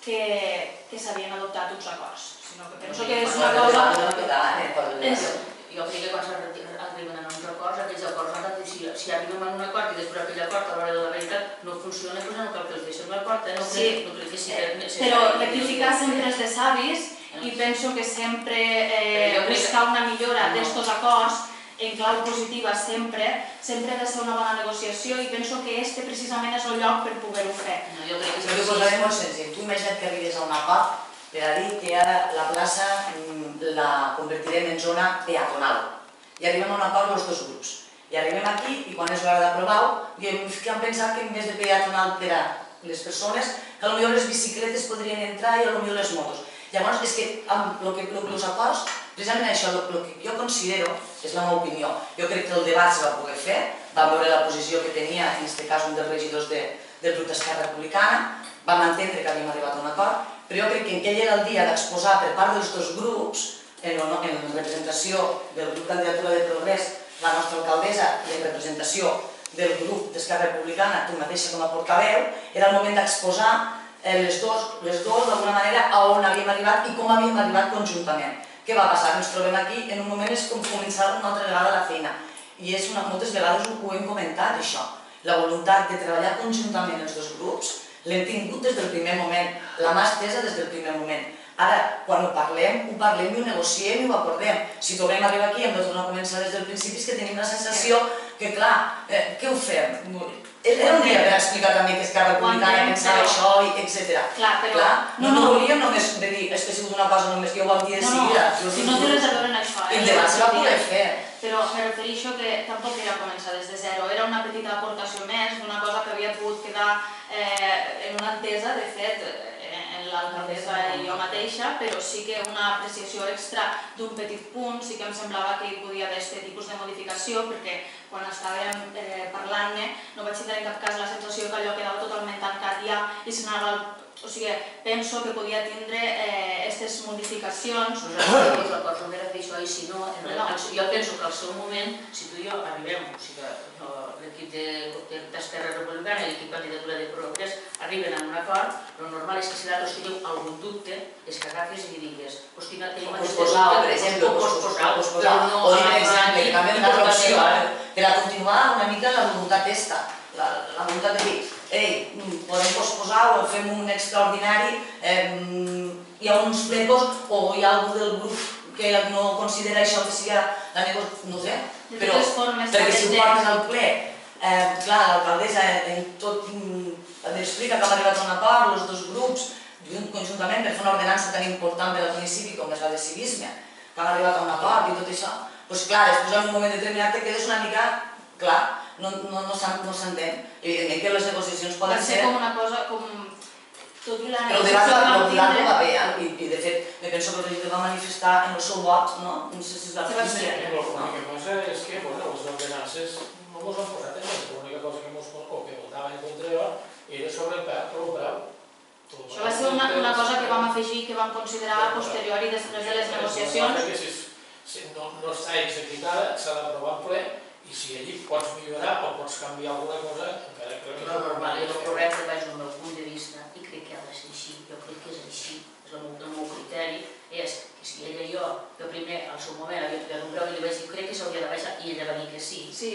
que s'havien adoptat uns acords, sinó que penso que és una cosa... Jo crec que quan s'arriben a uns acords, aquells acords, si arribem a un acord i després aquell acord a l'hora de la veritat no funciona, doncs no cal que els deixem l'acord, no crec que sigui necessari. Però rectificar sempre és de savis i penso que sempre buscar una millora d'aquests acords en clau positiva sempre ha de ser una bona negociació i penso que este precisament és el lloc per poder-ho fer. Jo crec que ho posaré molt senzill. Tu imagina't que arribes a un acord per a dir que ara la plaça la convertirem en zona peatonal. I arribem a un acord els dos grups. I arribem aquí i quan és l'hora d'aprovar-ho, diem que han pensat que en vez de peatonal per a les persones, que potser les bicicletes podrien entrar i potser les motos. Llavors, és que els acords, precisament això, el que jo considero, és la meva opinió, jo crec que el debat se va poder fer, vam veure la posició que tenia, en aquest cas, un dels regidors del grup d'Esquerra Republicana, vam entendre que havíem arribat a un acord, però jo crec que aquell era el dia d'exposar per part dels dos grups, en representació del grup Candidatura de Progrés, la nostra alcaldessa, i en representació del grup d'Esquerra Republicana, tu mateixa com a portaveu, era el moment d'exposar les dues d'alguna manera a on havíem arribat i com havíem arribat conjuntament. Què va passar? Ens trobem aquí, en un moment és com començar una altra vegada la feina. I moltes vegades ho hem comentat, això. La voluntat de treballar conjuntament els dos grups, L'hem tingut des del primer moment, la mà estesa des del primer moment. Ara, quan ho parlem i ho negociem i ho acordem. Si tornem a arribar aquí hem de tornar a començar des del principi, és que tenim la sensació que, clar, què ho fem? Era un dia per explicar també que Esquerra Republicana pensava això, etc. No volíem només dir és que ha sigut una cosa només que ho vam dir de seguida. Si no té res a veure amb això. El debat se va poder fer. Però me refereixo que tampoc era començar des de zero, era una petita aportació més d'una cosa que havia pogut quedar en una entesa, de fet, en l'alcaldessa i jo mateixa, però sí que una apreciació extra d'un petit punt sí que em semblava que hi podia haver aquest tipus de modificació, perquè quan estàvem parlant-ne no vaig tenir en cap cas la sensació que allò quedava totalment tancat ja i s'anava al... O sigui, penso que podia tindre aquestes modificacions. Nosaltres no d'acord, no m'era fer això i si no, jo penso que al seu moment, si tu i jo arribem, o sigui que l'equip d'Esquerra Republicana i l'equip candidatura de Progrés arriben a un acord, però normal és que si nosaltres tenim algun dubte, és que agafis i digues, hosti, tenim aquest dubte, per exemple, o per exemple, que també una opció, per a continuar una mica la voluntat aquesta, la voluntat de dir, ei, podem posposar o fem un extraordinari, hi ha uns plecos o hi ha algú del grup que no considera això que sigui la negociació, no sé, però perquè si ho porten al ple, clar, l'alcaldessa tot explica que hem arribat a un acord, els dos grups, conjuntament per fer una ordenança tan important per al municipi com és la de civisme, que han arribat a un acord i tot això, doncs clar, després en un moment determinat te quedes una mica, clar, no s'entén. Evidentment que les negociacions poden ser... Va ser com una cosa, com... Però el debat no va bé, i de fet, me penso que el regidor va manifestar en el seu vot, no? No sé si es va fer. L'única cosa és que, bueno, les ordenances no ens han posat en res, l'única cosa que votava en contra era sobre el preu. Això va ser una cosa que vam afegir, que vam considerar a posteriori després de les negociacions. Si no està executada, s'ha d'aprovar en ple, i si allí pots millorar o pots canviar alguna cosa, encara crec que és normal. I el correcte, vaig del meu punt de vista, i crec que ha de ser així, jo crec que és així, és el meu criteri, és que si ella i jo primer, al seu moment, havia tocat un preu i li vaig dir, crec que s'hauria de baixar, i ella va dir que sí. Sí,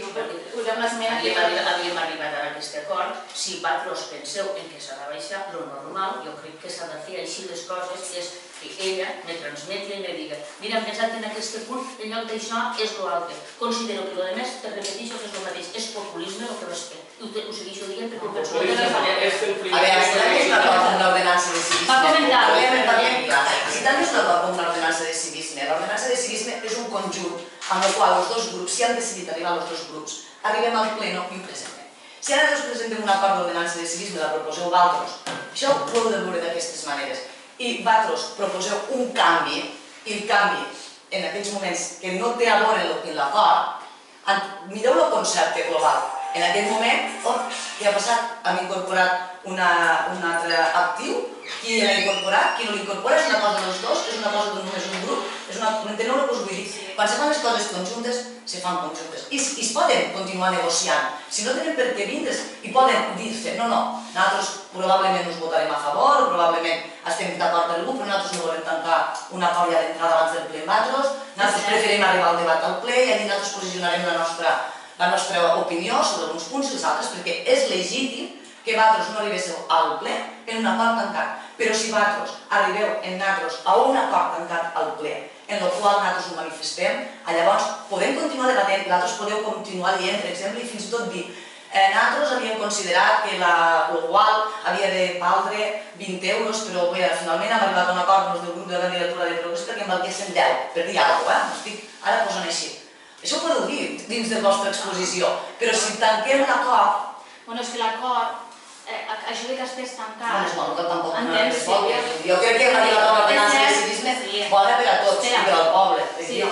havíem arribat a aquest acord, si vosaltres penseu en què s'ha de baixar, el normal, jo crec que s'ha de fer així les coses, és que ella me transmeti i me diga, mira, hem pensat en aquest punt, en lloc d'això és l'altre. Considero que el més, te repeteixo que és el mateix, és populisme el que vas fer. Ho segueixo dient perquè ho penso que és a veure, si també és d'acord amb l'ordenança de civisme. Va comentar. Si també és d'acord amb l'ordenança de civisme, l'ordenança de civisme és un conjunt amb el qual els dos grups, si han decidit arribar als dos grups, arribem al pleno i ho presentem. Si ara us presentem un acord d'ordenança de civisme, la proposeu vosaltres, això ho heu de veure d'aquestes maneres. I vosaltres proposeu un canvi, i el canvi en aquells moments que no té a veure amb l'acord, mireu el concepte global. En aquell moment, què ha passat? Hem incorporat un altre actiu, qui l'ha incorporat, qui no l'ha incorporat, és una cosa dels dos, és una cosa només un grup, enteneu el que us vull dir? Quan se fan les coses conjuntes, se fan conjuntes. I es poden continuar negociant. Si no tenen per què vindre's, i poden dir-se, no, nosaltres probablement us votarem a favor, probablement estem d'acord per grup, però nosaltres no volem tancar un acord ja d'entrada abans del ple amb nosaltres preferim arribar al debat al ple i allà nosaltres posicionarem la nostra opinió sobre uns punts i els altres, perquè és legítim que vosaltres no arribéssiu al ple en un acord tancat. Però si vosaltres arribeu en nosaltres a un acord tancat al ple, en el qual nosaltres ho manifestem, llavors podem continuar debatent, vosaltres podeu continuar dient, per exemple, i fins i tot dir nosaltres havíem considerat que l'UAL havia de valdre 20 euros, però finalment hem arribat a un acord amb el grup de candidatura de Progrés perquè em valguessin 10, per dir alguna cosa, m'estic ara posant així. Això ho podeu dir dins de la vostra exposició, però si tanquem l'acord... Bueno, és que l'acord, això de que estigués tancat... No, tampoc no és bo. Jo crec que hem arribat a una ordenança de civisme bona per a tots i per al poble.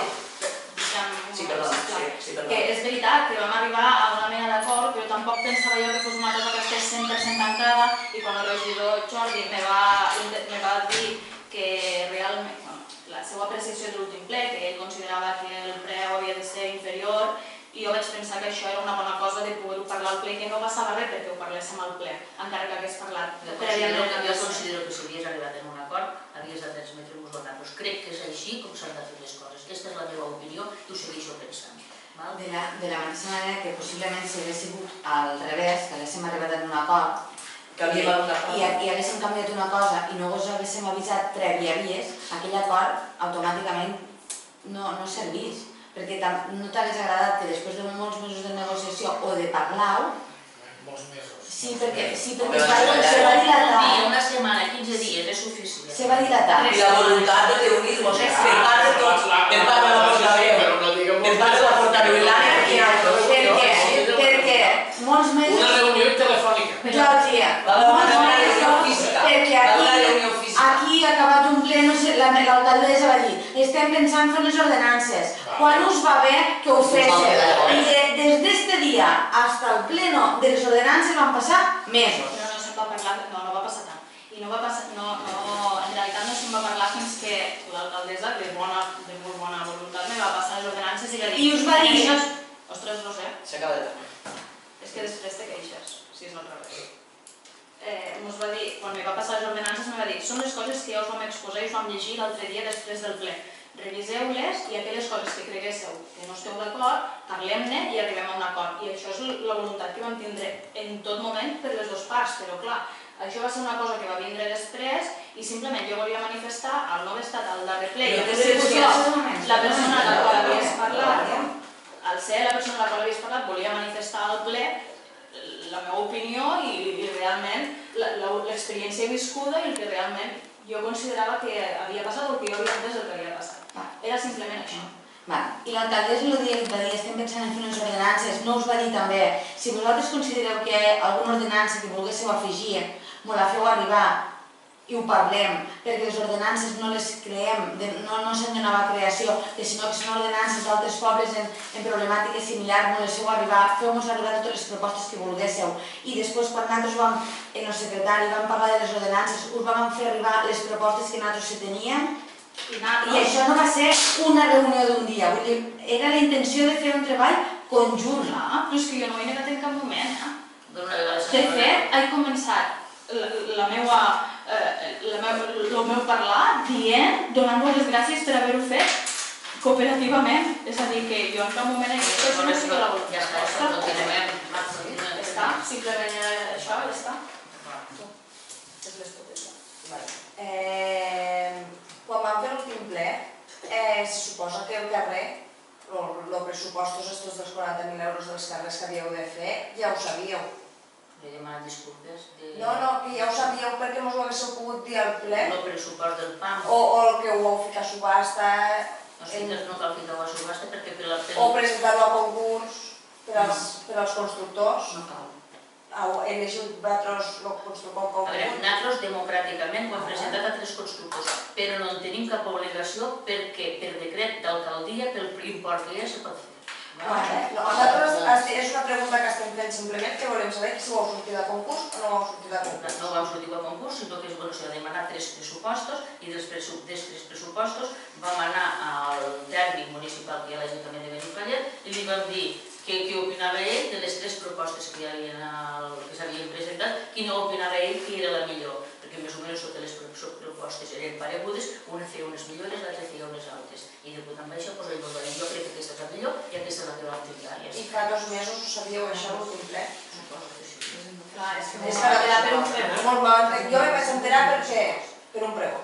Sí, perdó. Que és veritat que vam arribar a una mena d'acord, però tampoc pensava jo que fos una cosa que estigués 100% tancada i quan el regidor Jordi me va dir que realment la seva apreciació de l'últim ple, que ell considerava que el preu havia de ser inferior, i jo vaig pensar que això era una bona cosa de poder-ho parlar al ple i que no passava res perquè ho parléssim al ple, encara que hagués parlat prèviament. Jo considero que si havies arribat en un acord, havies de transmetre-vos votar-los. Crec que és així com s'han de fer les coses. Aquesta és la meva opinió i ho segueixo pensant. De la mateixa manera que possiblement si hagués sigut al revés, que haguéssim arribat en un acord, canviem alguna cosa. I haguéssim canviat una cosa i no us haguéssim avisat previ avís, aquell acord automàticament no serveix. Perquè no t'hagués agradat que després de molts mesos de negociació o de parlar-ho... Molts mesos. Sí, perquè se va dilatar. Una setmana, 15 dies, és suficient. Se va dilatar. I la voluntat de reunir-nos per part de tots, per part de la portaveu, per part de la portaveu i l'àrea, perquè molts mesos... Una reunió telefònica. Geòrgia, perquè aquí ha acabat un ple, l'alcaldessa va dir, estem pensant fer unes ordenances. Quan us va bé que ho féssiu? I des d'este dia fins al pleno de les ordenances van passar mesos. No se'n va parlar, no va passar tant. I en realitat no se'n va parlar fins que l'alcaldessa, de molt bona voluntat, me va passar les ordenances i va dir... I us va dir... Ostres, no sé. s'acaba de fer. És que després te queixes, si és al revés. Ens va dir, quan me va passar les ordenances, me va dir són les coses que ja us vam exposar i us vam llegir l'altre dia després del ple. Reviseu-les i aquelles coses que creguéssiu que no esteu d'acord, parlem-ne i arribem a un acord. I això és la voluntat que vam tindre en tot moment per les dues parts, però clar, això va ser una cosa que va vindre després i simplement jo volia manifestar al nou estat, al darrer ple, i que sigut jo la persona a la qual havies parlat, al ser la persona a la qual havies parlat, volia manifestar al ple la meva opinió i realment l'experiència viscuda i el que realment jo considerava que havia passat o que jo havia entès el que havia passat. Era simplement això. I l'alcaldessa el dia que va dir estem pensant en fer unes ordenances, no us va dir també si vosaltres considereu que hi ha alguna ordenança que volguéssiu afegir, me la feu arribar i ho parlem, perquè les ordenances no les creem, no se'n donava creació, que sinó que són ordenances d'altres pobles en problemàtiques similars, me les feu arribar, feu-nos arribar totes les propostes que volguéssiu. I després, quan nosaltres vam, en el secretari, vam parlar de les ordenances, us vam fer arribar les propostes que nosaltres se teníem, i això no va ser una reunió d'un dia, vull dir, era la intenció de fer un treball conjunt. Però és que jo no ho he negat en cap moment. De fet, he començat el meu parlar dient, donant-vos les gràcies per haver-ho fet cooperativament. És a dir, que jo en cap moment he dit que això no sigui la voluntat. Ja està, continuem. Està, simplement això, ja està. És l'estratègia. Quan vam fer l'últim ple, se suposa que el carrer, els pressupostos estos dels 40.000 euros dels carrers que havíeu de fer, ja ho sabíeu. He demanat disculpes. No, que ja ho sabíeu perquè no us ho haguéssiu pogut dir al ple. El pressupost del PAM. O el que ho heu fet a subhasta. No cal ficar-ho a subhasta perquè per la... O presentar-ho a concurs per als constructors. No cal. Heu elegit vosaltres el constructor A veure, concurs. nosaltres democràticament ho hem presentat a 3 constructors, però no en tenim cap obligació perquè per decret d'alcaldia, pel import que hi ha, se pot fer. Nosaltres, és una pregunta que estem fent simplement, que volem saber si ho heu sortit a concurs o no ho heu sortit a concurs. No vam sortir a concurs, sinó que s'ha demanat 3 pressupostos i dels 3 pressupostos vam anar al tècnic municipal que hi ha a l'Ajuntament de Benifallet i li vam dir què opinava ell de les 3 propostes que s'havien presentat, quina opinava ell que era la millor, perquè més o menys totes les propostes eren paregudes, una feia unes millores, l'altra feia unes altres. I de punt en baixa, jo crec que aquesta és la millor i aquesta és la que vam triar. I fa 2 mesos ho sabíeu això a l'últim ple? Suposo que sí. Clar, és que m'ho va quedar per un pregó. Jo em vaig enterar per un pregó.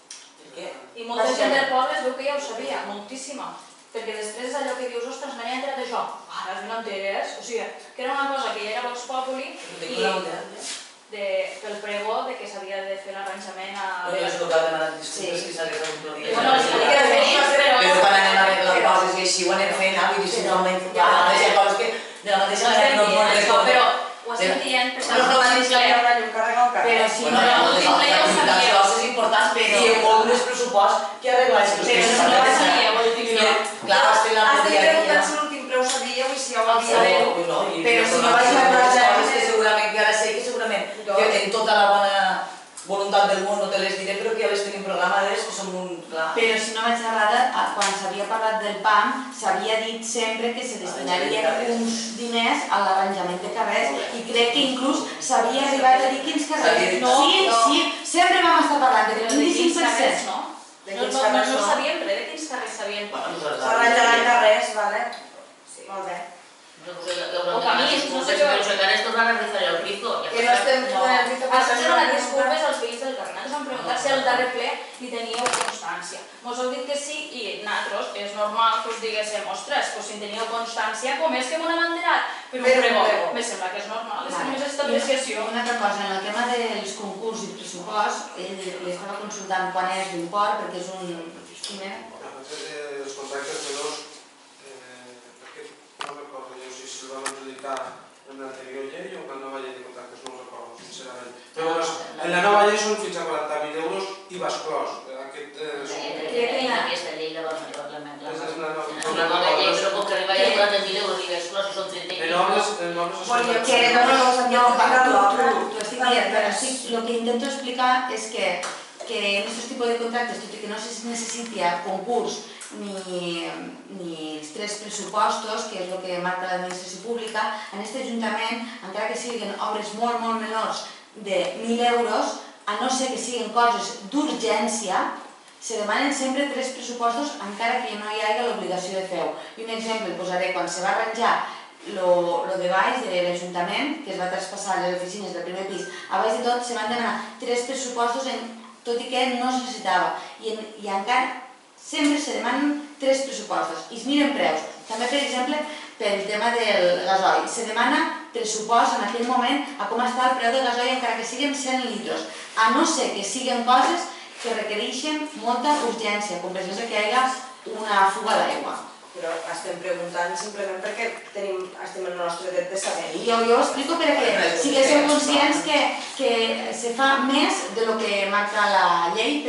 I molta gent del poble es veu que ja ho sabia, moltíssima. Perquè després allò que dius, ostres, me n'he enterat d'això, ara no enteres, o sigui, que era una cosa que ja era Vox Populi i pel pregó de que s'havia de fer l'arranjament a... No és el que ha demanat disculpes que s'ha de fer un dia. Bueno, és que Però quan anem a arreglar coses i així ho anem fent, vull dir, si no m'he informat de la mateixa cosa que de la mateixa manera que no m'ho recordo. però ho estem dient per No és el mateix que hi haurà llum carrega al carrer. Però si Bueno, no, l'últim ple ja ho sabia. Coses importants, però hi ha molt més pressupost que arreglar les coses. Però si no ho sabia, vol dir que no. Clar, estem la Estic dia a preguntant dia. si l'últim ple ho sabíeu i si ja ho El havíeu. sabeu. Però si no vaig a coses que segurament que ara sé que segurament que en tota la bona voluntat del món no te les diré, però que ja les tenim programades, que són un... Clar. Però si no vaig errada, quan s'havia parlat del PAM, s'havia dit sempre que se destinarien uns diners a l'arranjament de carrers i crec que inclús s'havia arribat a dir quins carrers. Sí, sempre vam estar parlant del 25%. No sabíem res de quins carrers sabien. S'arranjaran carrers, vale? Molt bé. O camins, no sé què. Però si encara es tornarà a rizar el rizo. Que no estem fent el rizo Has demanat disculpes als veïns del carrer. Nosaltres hem preguntat si al darrer ple hi teníeu constància. Mos heu dit que sí i nosaltres és normal que us diguéssim, ostres, si en teníeu constància, com és que m'ho hem enterat? Per un pregó. Me sembla que és normal, és només aquesta apreciació. Una altra cosa, en el tema dels concurs i pressupost, ell li estava consultant quan és l'import, perquè és un... Els contractes menors, perquè no recordo jo si el vam adjudicar en l'anterior llei o en la nova llei de contractes, no ho recordo, sincerament. Però en la nova llei són fins a 40.000 euros i va exclòs. Aquesta llei la vam implementar. És la nova llei, però com que arriba ja a 40.000 euros i va exclòs i són 30.000. En obres... Lo que intento explicar es que en estos tipos de contractes, tot i que no se necessita concurs ni els 3 pressupostos, que és el que marca l'administració pública, en aquest Ajuntament, encara que siguin obres molt menors de 1.000 euros, a no ser que siguin coses d'urgència, se demanen sempre 3 pressupostos encara que no hi hagi l'obligació de fer-ho. I un exemple posaré, quan se va arranjar lo de baix de l'Ajuntament, que es va traspassar les oficines del primer pis, a baix de tot se van demanar 3 pressupostos, tot i que no es necessitava. I encara sempre se demanen 3 pressupostos i es miren preus. També, per exemple, pel tema del gasoil. Se demana pressupost en aquell moment a com està el preu del gasoil encara que siguin 100 litres, a no ser que siguin coses que requereixen molta urgència, com per exemple que hi hagi una fuga d'aigua. Però estem preguntant simplement perquè estem en el nostre dret de saber. Jo ho explico perquè siguéssim conscients que se fa més de lo que marca la llei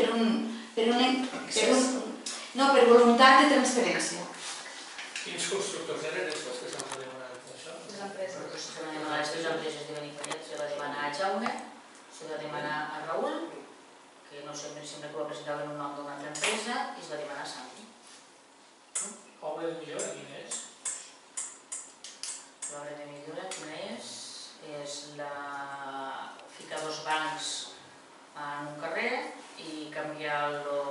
per voluntat de transparència. Quins constructors eren aquests que s'han demanat això? Les empreses. Les 3 empreses de Benifallet se va demanar a Jaume, se va demanar a Raül, que no sempre que ho presentaven un nom d'una altra empresa, i es va demanar a Santi. Obra de millora, quina és? L'obra de millora, quina és? És ficar 2 bancs en un carrer i canviar,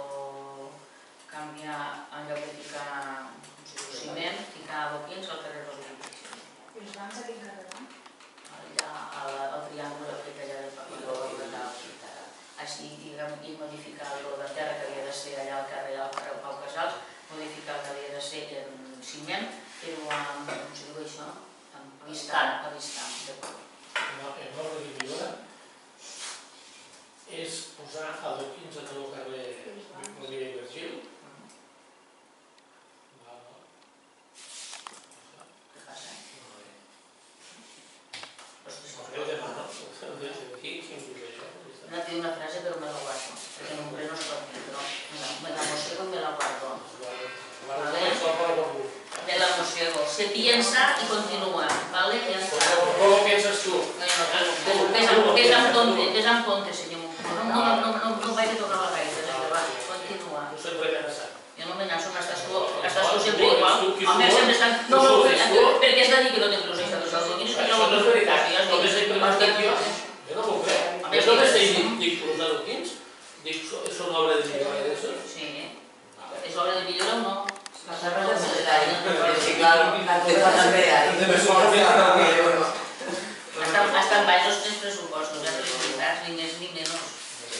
en lloc de ficar ciment, ficar adoquins al carrer Rodríguez. I els bancs a quin carrer van? Allà, al triàngul aquest allà del Paquiló, així, i modificar la terra que havia de ser allà al carrer Pau Casals, modificar que havia de ser en ciment, però amb, com se diu això, amb avistant. En obra de millora és posar adoquins a tot el carrer Rovira i Virgili. Què passa? Jo demano, quin diu això? No tinc una frase però me la guardo, perquè no es pot dir, però me la mossego y me la guardo. Me la mossego. Se piensa y continúa, ¿vale? Ya está. ¿Cómo piensas tú? Ves amb compte, senyor. No vaig a tocar la gaita, va, continua. Tu sempre t'he Jo no m'amenaço, estàs tu sempre igual. Home, sempre estan... No, perquè has de dir que no tens il·lusió de salud. Això no és veritat, només he preguntat jo. Jo no m'ho crec. Jo només he dit els adoquins, dic, són obra de millora d'això? Sí. És obra de millora o no? Les obres de millora, sí, claro, la culpa també hi ha. Estan baix els 3 pressupostos, ni més ni menys.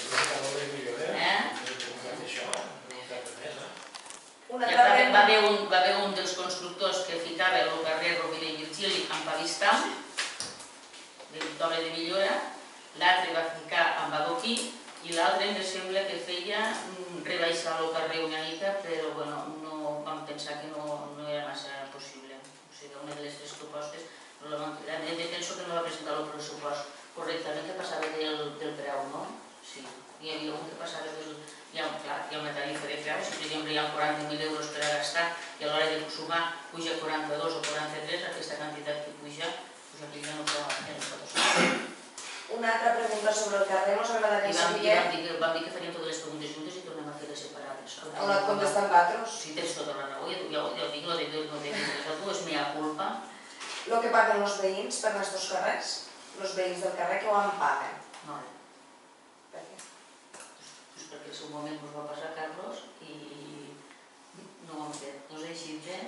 Va haver un dels constructors que ficava el carrer Rovira i Virgili amb Pavistam, d'obra de millora, l'altre va ficar amb adoquí i l'altre em sembla que feia rebaixar el carrer una mica, però no vam pensar que no era massa possible. O sigui, una de les 3 propostes, penso que no va presentar el pressupost correctament, que passava del preu, no? Sí, hi havia un que passava del... Hi ha una tarifa de preu, si per exemple hi ha 40.000 euros per a gastar i a l'hora de sumar puja 42 o 43, aquesta quantitat que puja, doncs aquí ja no pot ser. Una altra pregunta sobre el carrer, ens agradaria saber... Vam dir que faríem totes les preguntes juntes i tornem a fer les separades. On et contestem vosaltres? Si tens tota la raó, ja ho dic, no és mea culpa. El que paguen els veïns per aquests carrers, els veïns del carrer que ho en paguen. No. Per què? Perquè en el seu moment ens va passar Carlos i no ho hem fet. No és així,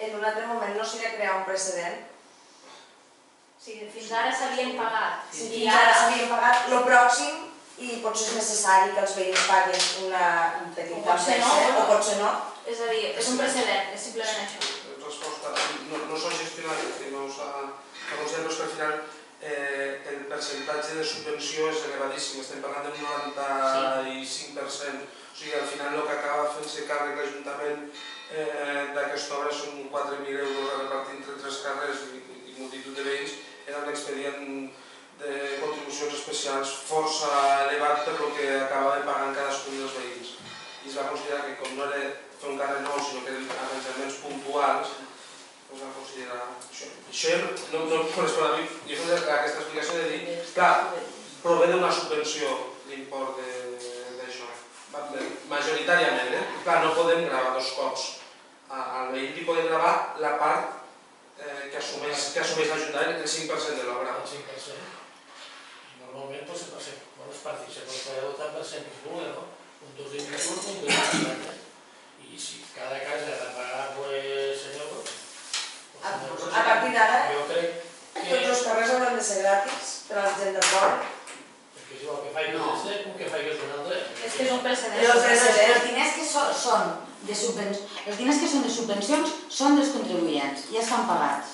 en un altre moment no s'hi ha de crear un precedent. Sí, fins ara s'havien pagat. Fins ara s'havien pagat, el pròxim, i potser és necessari que els veïns paguin una petita peça, o potser no. És a dir, és un precedent, és simplement això. Resposta, no s'ha gestionat, no s'ha considerat, però és que al final el percentatge de subvenció és elevadíssim, estem parlant d'un 95%, o sigui, al final el que acaba fent-se càrrec l'Ajuntament d'aquesta obra són 4.000 euros a repartir entre 3 carrers i multitud de veïns, era un expedient de contribucions especials força elevat per el que acabaven pagant cadascun dels veïns. I es va considerar que com no era fer un carrer nou, sinó que eren arranjaments puntuals, es va considerar això. Això no correspon a mi. Jo he fet aquesta explicació de dir, clar, prové d'una subvenció l'import d'això. Majoritàriament, clar, no podem gravar 2 cops. Al veí li podem gravar la part que assumeix l'Ajuntament, el 5% de l'obra. El 5%. Normalment pot ser per ser, es participa el treballador tant per ser més vulga, no? Un 2 d'invitud, un 2 d'invitud. I si cada casa ha de pagar, senyor, a partir d'ara, tots els carrers hauran de ser gratis per a la gent del poble. Perquè és igual que faig un un que faig un altre. És que és un precedent. Els diners que són de subvencions són dels contribuents, ja estan pagats.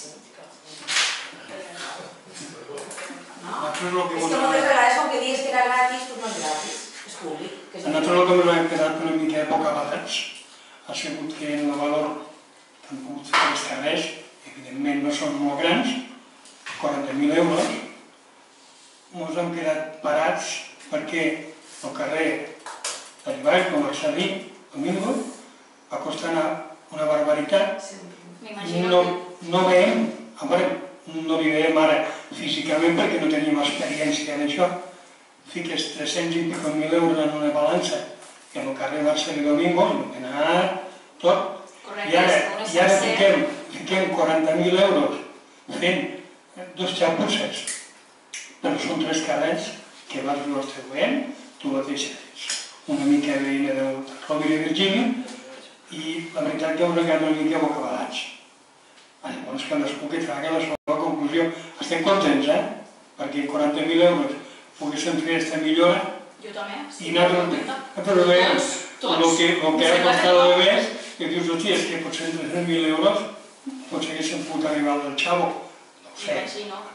És que moltes vegades com que dius que era gratis, doncs no és gratis, és públic. A nosaltres el que ens hem quedat una mica bocabadats ha sigut que en el valor que han pogut fer els carrers, evidentment no són molt grans, 40.000 euros, ens hem quedat parats perquè el carrer d'allà baix, com el Sadí, Domingo, va costar una barbaritat i no veiem, no li veiem ara físicament perquè no teníem experiència en això. Fiques 300 i pico mil euros en una balança i en el carrer Barcelona Domingo, il·luminat, tot, i ara fiquem 40.000 euros fent 2 xapusses, però són 3 carrers que vas distribuint, tu mateixa ets una mica veïna del Rovira i Virgínia i la veritat que us quedat una mica bocabadats. Llavors cadascú que traga la seva conclusió. Estem contents, perquè 40.000 euros poguessin fer aquesta millora. Jo també. I nosaltres veiem el que ha costat de més, que dius, hòstia, és que potser 300.000 euros potser haguessin pogut arribar al del Xavo. No ho sé.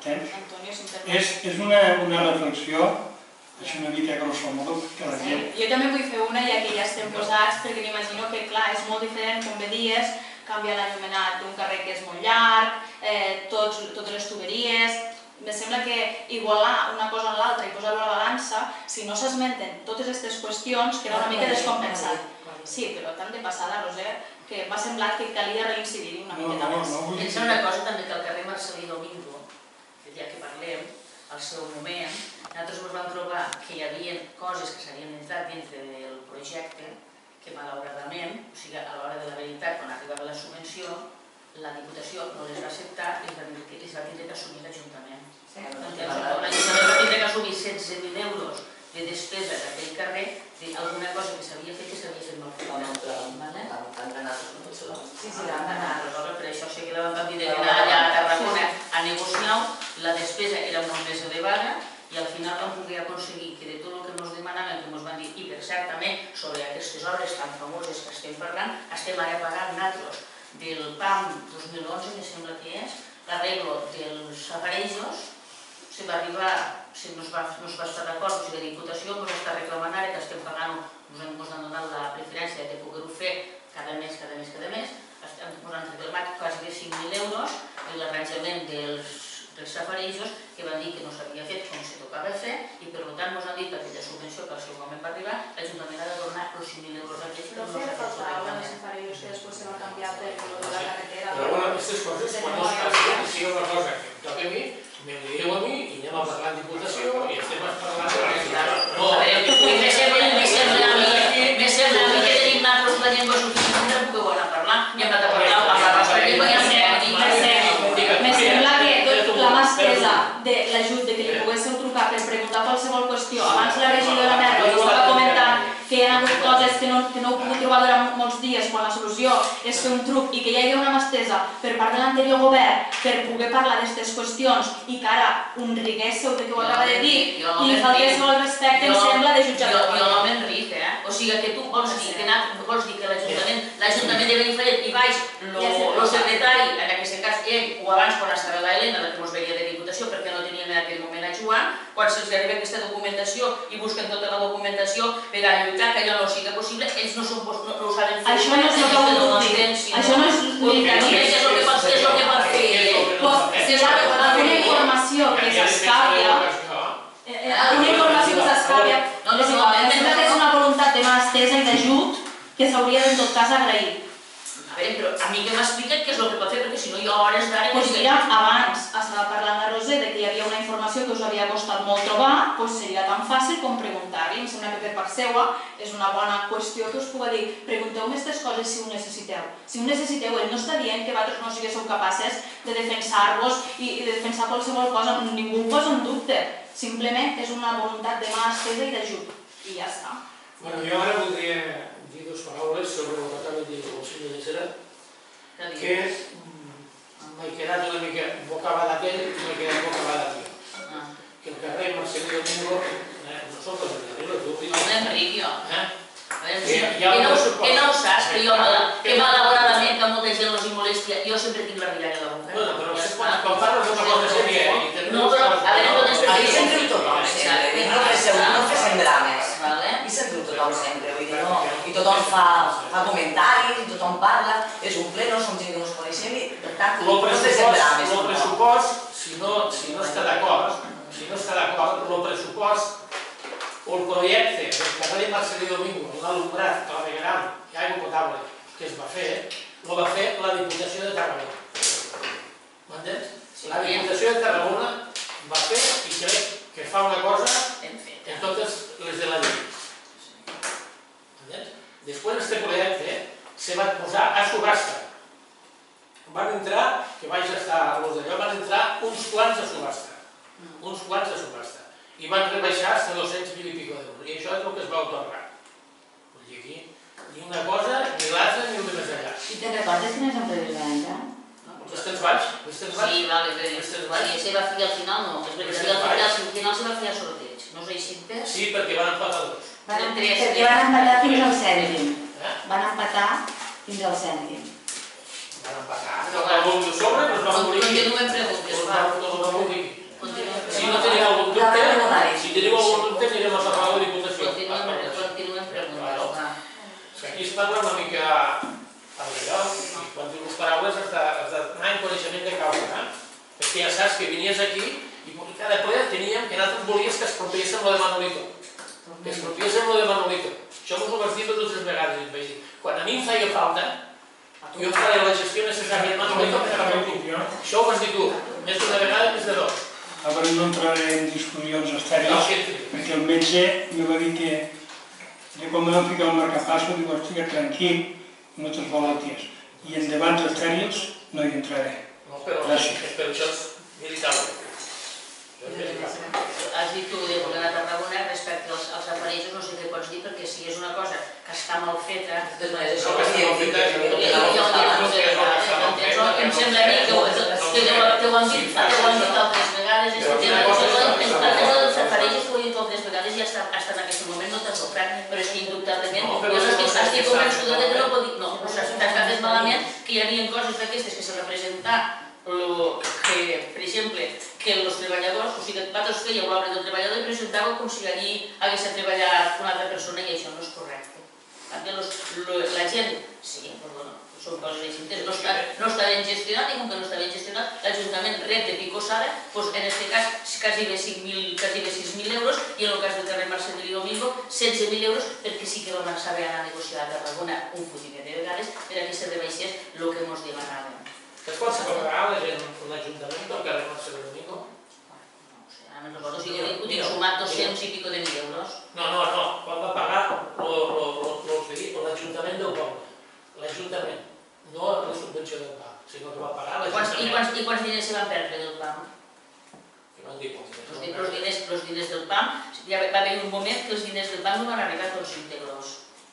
És una reflexió, és una mica grosso modo, que la gent... Jo també vull fer una, ja que ja estem posats, perquè m'imagino que, clar, és molt diferent, com bé dies, canvia l'enllumenat d'un carrer que és molt llarg, totes les tuberies... Me sembla que igualar una cosa amb l'altra i posar-ho a la balança, si no s'esmenten totes aquestes qüestions, queda una mica descompensat. Sí, però tant de passada, Roser, que m'ha semblat que calia reincidir-hi una miqueta més. Pensa una cosa també, que al carrer Marcelí Domingo, ja que parlem, al seu moment, nosaltres ens vam trobar que hi havia coses que s'havien entrat dintre del projecte que malauradament, o sigui, a l'hora de la veritat, quan arribava la subvenció, la Diputació no les va acceptar i les va tindre que assumir l'Ajuntament. L'Ajuntament va tindre que assumir 16.000 euros de despesa d'aquell carrer d'alguna cosa que s'havia fet que s'havia fet mal fet. Han ganat tots els noms. Sí, l'han ganat. Per això sí que la vam dir d'anar allà a Tarragona a negociar, la despesa era molt més elevada i al final vam poder aconseguir que de tot el que ens demanaven, que ens van dir, i per cert també sobre aquestes obres tan famoses que estem parlant, estem ara pagant nosaltres del PAM 2011, me sembla que és, l'arreglo dels aparells, se va arribar, no es va estar d'acord, o sigui, la Diputació ens està reclamant ara que estem pagant, ens han donat la preferència de poder-ho fer cada mes, ens han reclamat quasi de 5.000 euros i l'arranjament dels aparells que van dir que no s'havia fet com se tocava fer i per tant ens han dit que aquella subvenció que al seu moment va arribar, l'Ajuntament ha de donar els 5.000 euros aquells però no s'ha fet els aparells que després se van canviar per de la carretera. Però bueno, aquestes coses, quan no es faci, sigui una cosa que em toca a mi, me ho digueu a mi i anem a parlar en Diputació i estem parlant de res. No, me sembla a mi que tenim nosaltres la llengua suficient per poder parlar i hem anat a parlar amb la nostra llengua i me sembla que la mà estesa de l'ajut de que li poguéssiu trucar per preguntar qualsevol qüestió abans la regidora Merlo us va comentar que eren ha hagut coses que no heu pogut trobar durant molts dies, quan la solució és fer un truc i que hi hagi una mà estesa per part de l'anterior govern per poder parlar d'aquestes qüestions i que ara un riguéssiu de què ho acaba de dir i li faltéssiu el respecte, em sembla de jutjar. Jo no m'enric, o sigui que tu vols dir que l'Ajuntament de Benifallet i baix el secretari, en aquest cas ell, o abans quan estava l'Helena, la que ens veia de Diputació, perquè no teníem en aquell moment a Joan, quan se'ls arriba aquesta documentació i busquen tota la documentació per a lluitar que allò no sigui possible, ells no ho saben fer. Això no és el que vol dir. Això no és lluitar. És el que pot fer. Si hi ha alguna informació que s'escapia, sembla que és una voluntat de mà estesa i d'ajut que s'hauria en tot cas agrair. A veure, però a mi que m'expliquen què és el que pot fer, perquè si no jo a hores d'ara... Doncs mira, abans estava parlant a Roser de que hi havia una informació que us havia costat molt trobar, doncs seria tan fàcil com preguntar-li. Em sembla que per part seva és una bona qüestió que us pugui dir pregunteu-me aquestes coses si ho necessiteu. Si ho necessiteu, ell no està dient que vosaltres no siguéssiu capaces de defensar-vos i de defensar qualsevol cosa, ningú ho posa en dubte. Simplement és una voluntat de mà estesa i d'ajut. I ja està. Bueno, jo ara voldria dir dues paraules sobre el que acaba de dir el senyor Llecera, que m'he quedat una mica bocabadat ell i m'he quedat bocabadat jo. Que el carrer Marcelí Domingo, nosaltres el carrer tu... No m'enric jo. Que no ho saps, que malauradament a molta gent els molèstia, jo sempre tinc la miralla a la boca. Bueno, però quan parles d'una cosa sèria... No, però a veure, aquí se'n riu tothom, no fem drames. I se'n riu tothom sempre, i tothom fa comentaris, i tothom parla, és un ple, no som gent que no ens coneixem, i per tant, no fem drames. El pressupost, si no està d'acord, el pressupost o el projecte del carrer Marcelí Domingo, l'alumnat, clavegueram i aigua potable que es va fer, el va fer la Diputació de Tarragona. M'entens? La Diputació de Tarragona va fer i crec que fa una cosa en totes les de la llei. M'entens? Després aquest projecte se va posar a subhasta. Van entrar, que vaig estar a los d'allò, van entrar uns quants a subhasta. Uns quants a subhasta. I van rebaixar fins a 200.000 i pico d'euros. I això és el que es va otorgar. Vull dir aquí, ni una cosa, ni l'altra, ni el de més allà. I te'n recordes quines empreses van entrar? L'Estens Baix? Sí, vale, la seva filla al final no. Al final se va fer a sorteig. No us he eixit bé? Sí, perquè van empatar dos. Perquè van empatar fins al cèntim. Van empatar fins al cèntim. Van empatar. Algun de sobre, però es van morir. Continuem preguntes, va. No va morir. Si no teniu algun dubte, anirem a parlar de la Diputació. Continuem preguntes, va. Aquí es parla una mica al lloc, i quan dius paraules has d'anar en coneixement de causa. Perquè ja saps que vinies aquí i cada ple teníem que nosaltres volies que es expropiéssim lo de Manolito. Que es expropiéssim lo de Manolito. Això mos ho vas dir totes les vegades, et vaig dir. Quan a mi em feia falta, jo faré la gestió necessària de Manolito per a tu. Això ho vas dir tu, més d'una vegada, més de dos. Ara no entraré en discussions estèrils, perquè el metge em va dir que quan me vam ficar al marcapasso, diu, estic tranquil, no te'n malalties. I en debats estèrils no hi entraré. Gràcies. Però això és militar. Has dit tu de voler a Tarragona respecte als aparells, no sé què pots dir, perquè si és una cosa que està mal feta... Em sembla a mi que ho han dit altres vegades, els aparells ho han dit altres vegades i hasta en aquest moment no t'has ofrat, però és que indubtablement jo estic convençuda que no pot dir, no, t'has fet malament, que hi havia coses d'aquestes que se representaven que, per exemple, que els treballadors, o sigui, vosaltres fèieu l'obra del treballador i presentàveu com si allí hagués treballat una altra persona i això no és correcte. La gent, sí, però són coses així, no està ben gestionat i com que no està ben gestionat, l'Ajuntament rep de picosada, doncs en aquest cas quasi bé 6.000 euros i en el cas del carrer Marcelí Domingo 16.000 euros perquè sí que vam saber anar a negociar a Tarragona un fotimer de vegades per a que se rebaixés el que ens demanaven. Es pot pagar l'Ajuntament del carrer Marcelí Domingo? No sé, ara me'n recordo, si ho tinc sumat 200 i pico de 1.000 euros. No, quan va pagar l'Ajuntament del poble. L'Ajuntament, no la subvenció del PAM, sinó que va pagar l'Ajuntament. I quants diners se van perdre del PAM? Què van dir? Els diners del PAM, va haver un moment que els diners del PAM no van arribar tots íntegros.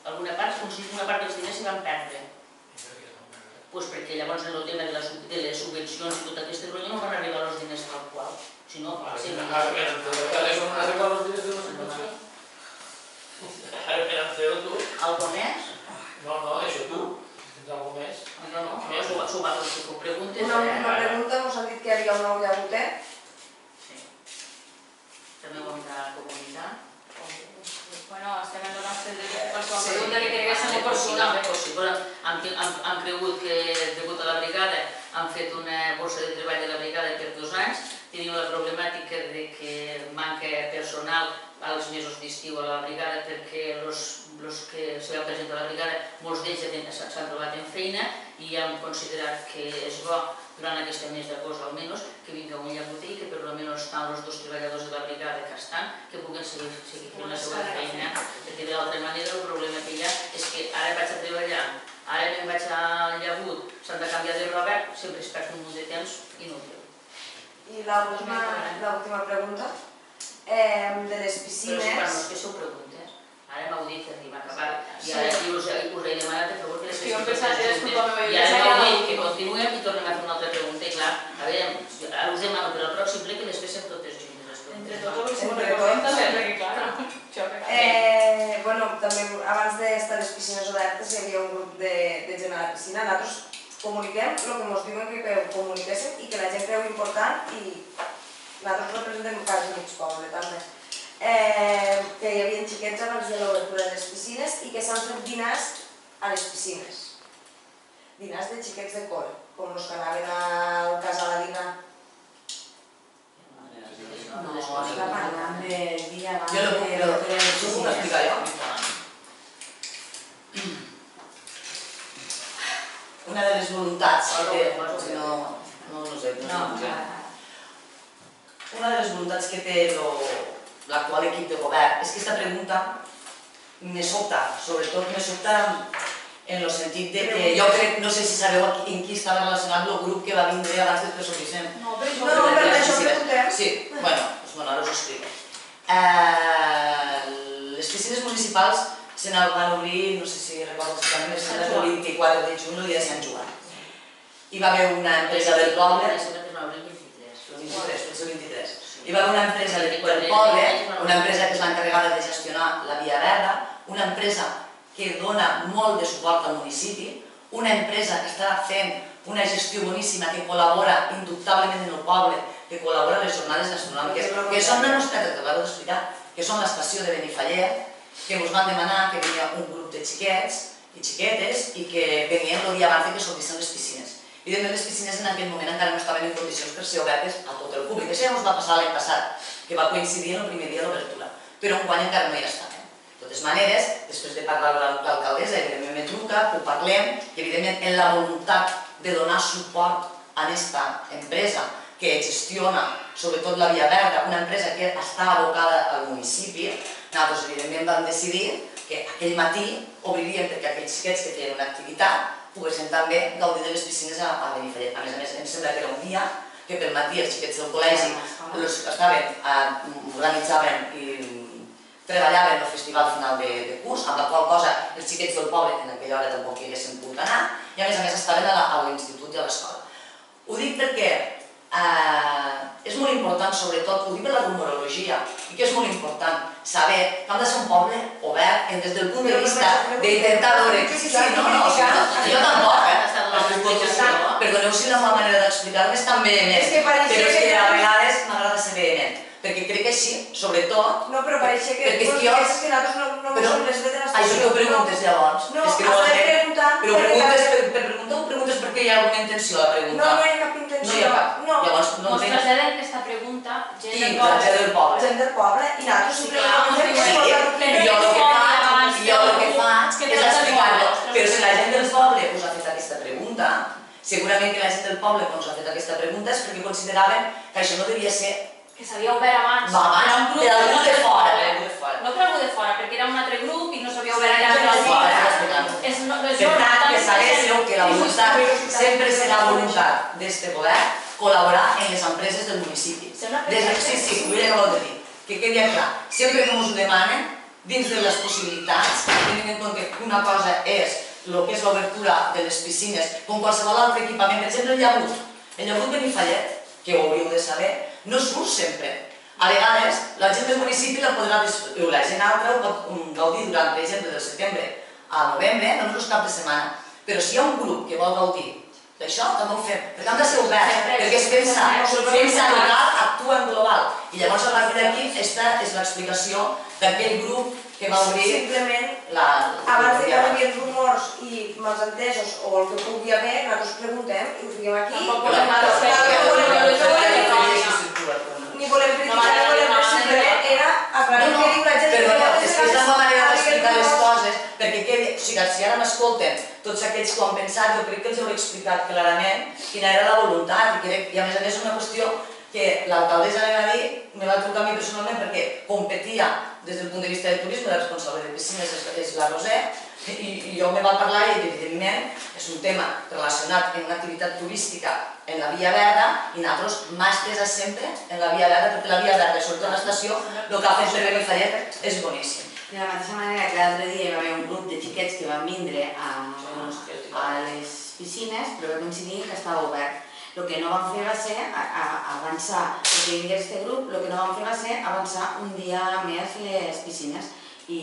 alguna part dels diners s'hi van perdre. Doncs perquè llavors en el tema de les subvencions i tot aquest rotllo no van arribar els diners tal qual. Si no, sí. Ara van arribar els diners de la subvenció? Ara van fer-ho tu? Algo més? No, això tu. Tens alguna més? No, s'ho va preguntes. Una pregunta, us han dit que hi havia un nou llagoter. Sí. També ho hem de comunicar. Bueno, estem en la nostra qualsevol pregunta que creguéssim oportuna. Han cregut que, degut a la brigada, han fet una borsa de treball de la brigada per 2 anys. Tenim la problemàtica que manca personal als mesos d'estiu a la brigada perquè els que se van presentar a la brigada, molts d'ells s'han trobat en feina i hem considerat que és bo durant aquest mes d'agost almenys que vinga un llagoter i que per almenys estan els 2 treballadors de la brigada que estan, que puguen seguir fent la seva feina, perquè d'altra manera el problema que hi ha és que ara vaig a treballar, ara me'n vaig al llagut, s'han de canviar de roba, sempre es perd un munt de temps inútil. I l'última pregunta, de les piscines... Però quan us feu preguntes, ara m'heu dit que arriba a acabar, i ara us he demanat a favor que les fes preguntes, i ara m'heu dit que continuem i tornem a fer una altra pregunta, i clar, a veure, ara us demano per al pròxim ple que les féssim totes juntes. Entre tots, perquè clar, Bueno, també abans d'estar les piscines obertes hi havia un grup de gent a la piscina, nosaltres comuniquem el que ens diuen que comuniquéssim i que la gent creu important i nosaltres representem cases de mig poble també. Que hi havia xiquets abans de l'obertura de les piscines i que s'han fet dinars a les piscines. Dinars de xiquets de col, com els que anaven al casal a dinar. No, està parlant del dia abans Jo ho puc explicar jo? Una de les voluntats que té l'actual equip de govern és que aquesta pregunta me sobta, sobretot me sobta en el sentit que jo crec, no sé si sabeu en qui estava relacionat el grup que va vindre abans del professor Vicent. No, per això preguntem. Sí, bueno, ara us ho explico. Les piscines municipals se van obrir, no sé si recordo exactament, el 24 de juny, el dia de Sant Joan. Hi va haver una empresa del poble... Hi va haver una empresa del poble, una empresa que és l'encarregada de gestionar la via verda, una empresa que dona molt de suport al municipi, una empresa que està fent una gestió boníssima, que col·labora indubtablement en el poble, que col·labora en les jornades gastronòmiques, que són la nostra, que t'acabo d'explicar, que són l'estació de Benifallet, que ens van demanar que venia un grup de xiquets i xiquetes i que venien el dia abans que s'obrissin les piscines. Evidentment, les piscines en aquell moment encara no estaven en condicions per ser obertes a tot el públic. Això ja ens va passar l'any passat, que va coincidir en el primer dia de l'obertura, però enguany encara no hi estaven. De totes maneres, després de parlar amb l'alcaldessa, evidentment me truca, ho parlem, i evidentment en la voluntat de donar suport a aquesta empresa que gestiona sobretot la via verda, una empresa que està abocada al municipi, nosaltres evidentment vam decidir que aquell matí obriríem perquè aquells xiquets que feien una activitat poguessin també gaudir de les piscines a Benifallet. A més, em sembla que era un dia que pel matí els xiquets del col·legi organitzaven i treballaven el festival final de curs, amb la qual cosa els xiquets del poble en aquella hora tampoc hi haguessin pogut anar i a més estaven a l'institut i a l'escola. Ho dic perquè és molt important, sobretot, ho dic per la rumorologia, i que és molt important saber que hem de ser un poble obert des del punt de vista d'intentar veure... Sí, jo tampoc, perdoneu si la meva manera d'explicar-me és tan vehement, però és que a vegades m'agrada ser vehement, perquè crec que així, sobretot... No, però pareixia que nosaltres no som les lletres... Això que ho preguntes llavors. No, estem preguntant... Però preguntes perquè hi ha alguna intenció a la pregunta. No, no hi ha cap intenció. No hi ha cap. Llavors, no entenc... Ens traslladem aquesta pregunta gent del poble. Gent del poble. I nosaltres simplement... Jo el que faig és explicar-lo. Però si la gent del poble us ha fet aquesta pregunta, segurament que la gent del poble us ha fet aquesta pregunta és perquè consideraven que això no devia ser... Que s'havia obert abans. Va, abans, per algú de fora. No per algú de fora, perquè era un altre grup i no s'havia obert allà per algú. Per tant, que sabéssiu que la voluntat, sempre serà voluntat d'este govern, col·laborar en les empreses del municipi. Sí, ho he acabat de dir, que quedi clar. Sempre que ens ho demanen, dins de les possibilitats, tenint en compte que una cosa és el que és l'obertura de les piscines, com qualsevol altre equipament. Per exemple, el llagut Benifallet, que ho hauríeu de saber, no surt sempre. A vegades, la gent del municipi la podrà, o la gent altra ho pot gaudir durant, per exemple, del setembre a novembre, només els caps de setmana. Però si hi ha un grup que vol gaudir d'això, també ho fem. Perquè hem de ser oberts, perquè es pensa local, actua en global. I llavors, a partir d'aquí, aquesta és l'explicació d'aquell grup que va obrir... Simplement, abans de que arribin rumors i malentesos o el que pugui haver, nosaltres preguntem i ho fiquem aquí. Ni volem criticar, ni volem res, simplement era aclarir què diu la gent. Perdona, és que és la meva manera d'explicar les coses, perquè si ara m'escolten tots aquells que ho han pensat, jo crec que els heu explicat clarament quina era la voluntat, i a més és una qüestió que l'alcaldessa me va trucar a mi personalment perquè competia des del punt de vista del turisme, la responsable de piscines és la Roser, i jo me va parlar i evidentment és un tema relacionat amb una activitat turística en la Via Verda i nosaltres mà estesa sempre en la Via Verda, perquè la Via Verda, sobretot a l'estació, el que ha fet per Benifallet és boníssim. De la mateixa manera que l'altre dia hi va haver un grup de xiquets que van vindre a les piscines, però va coincidir que estava obert. El que no vam fer va ser avançar, perquè vingués aquest grup, el que no vam fer va ser avançar un dia més les piscines. I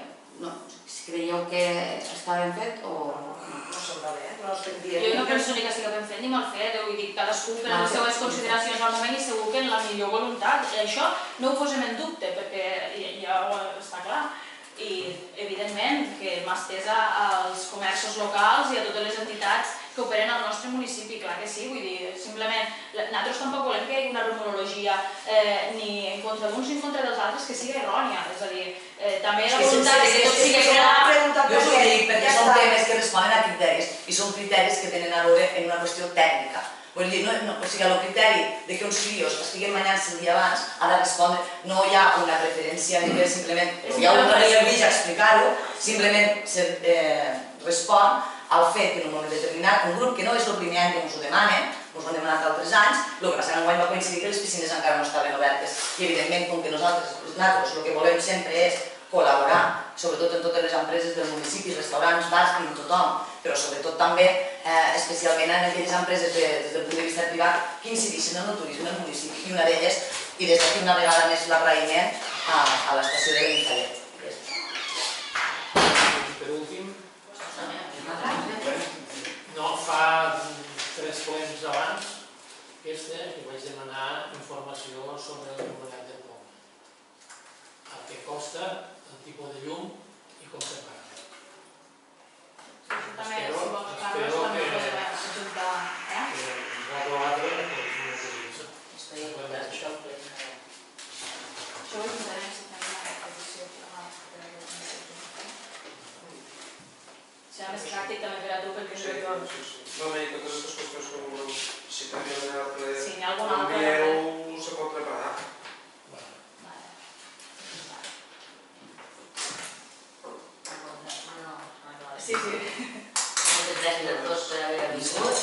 si creieu que està ben fet o no? No sembla bé, no estem dient. Jo no penso ni que sigui ben fet ni mal fet, vull dir, cadascú per les seves consideracions al moment i segur que en la millor voluntat. Això no ho posem en dubte, perquè ja està clar. I evidentment que mà estesa als comerços locals i a totes les entitats que operen al nostre municipi, clar que sí, vull dir, simplement, nosaltres tampoc volem que hi hagi una rumorologia ni en contra d'uns ni en contra dels altres que sigui errònia, és a dir, també la voluntat que tot sigui clar... Jo us ho dic perquè són temes que responen a criteris i són criteris que tenen a veure en una qüestió tècnica. Vull dir, o sigui, el criteri que uns fills estiguen banyant-se el dia abans ha de respondre, no hi ha una preferència ni res, simplement, hi ha un requisit a explicar-ho, simplement respon al fet que en un moment determinat un grup que no és el primer any que ens ho demanen, ens ho han demanat altres anys, el que passa que enguany va coincidir que les piscines encara no estaven obertes i evidentment com que nosaltres el que volem sempre és col·laborar, sobretot en totes les empreses del municipi, restaurants, bars, amb tothom, però sobretot també, especialment en aquelles empreses des del punt de vista privat que incideixen en el turisme del municipi. I una d'elles, i des d'aquí una vegada més l'agraïment a l'estació de Benifallet. Per últim, no fa 3 plens abans, que vaig demanar informació sobre el numerat del poble. El que costa, el tipus de llum i com se paga. Espero que ens va debatre això. Estoy en contra d'això. Això ho intentarem si tenim una petició serà més pràctic també per a tu perquè Sí, no, i totes aquestes qüestions que voleu, si també si n'hi ha alguna altra, envieu, se pot preparar. Sí. Moltes gràcies a tots per haver vingut.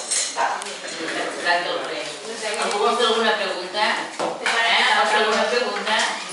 Algú vol fer alguna pregunta? Vol fer alguna pregunta?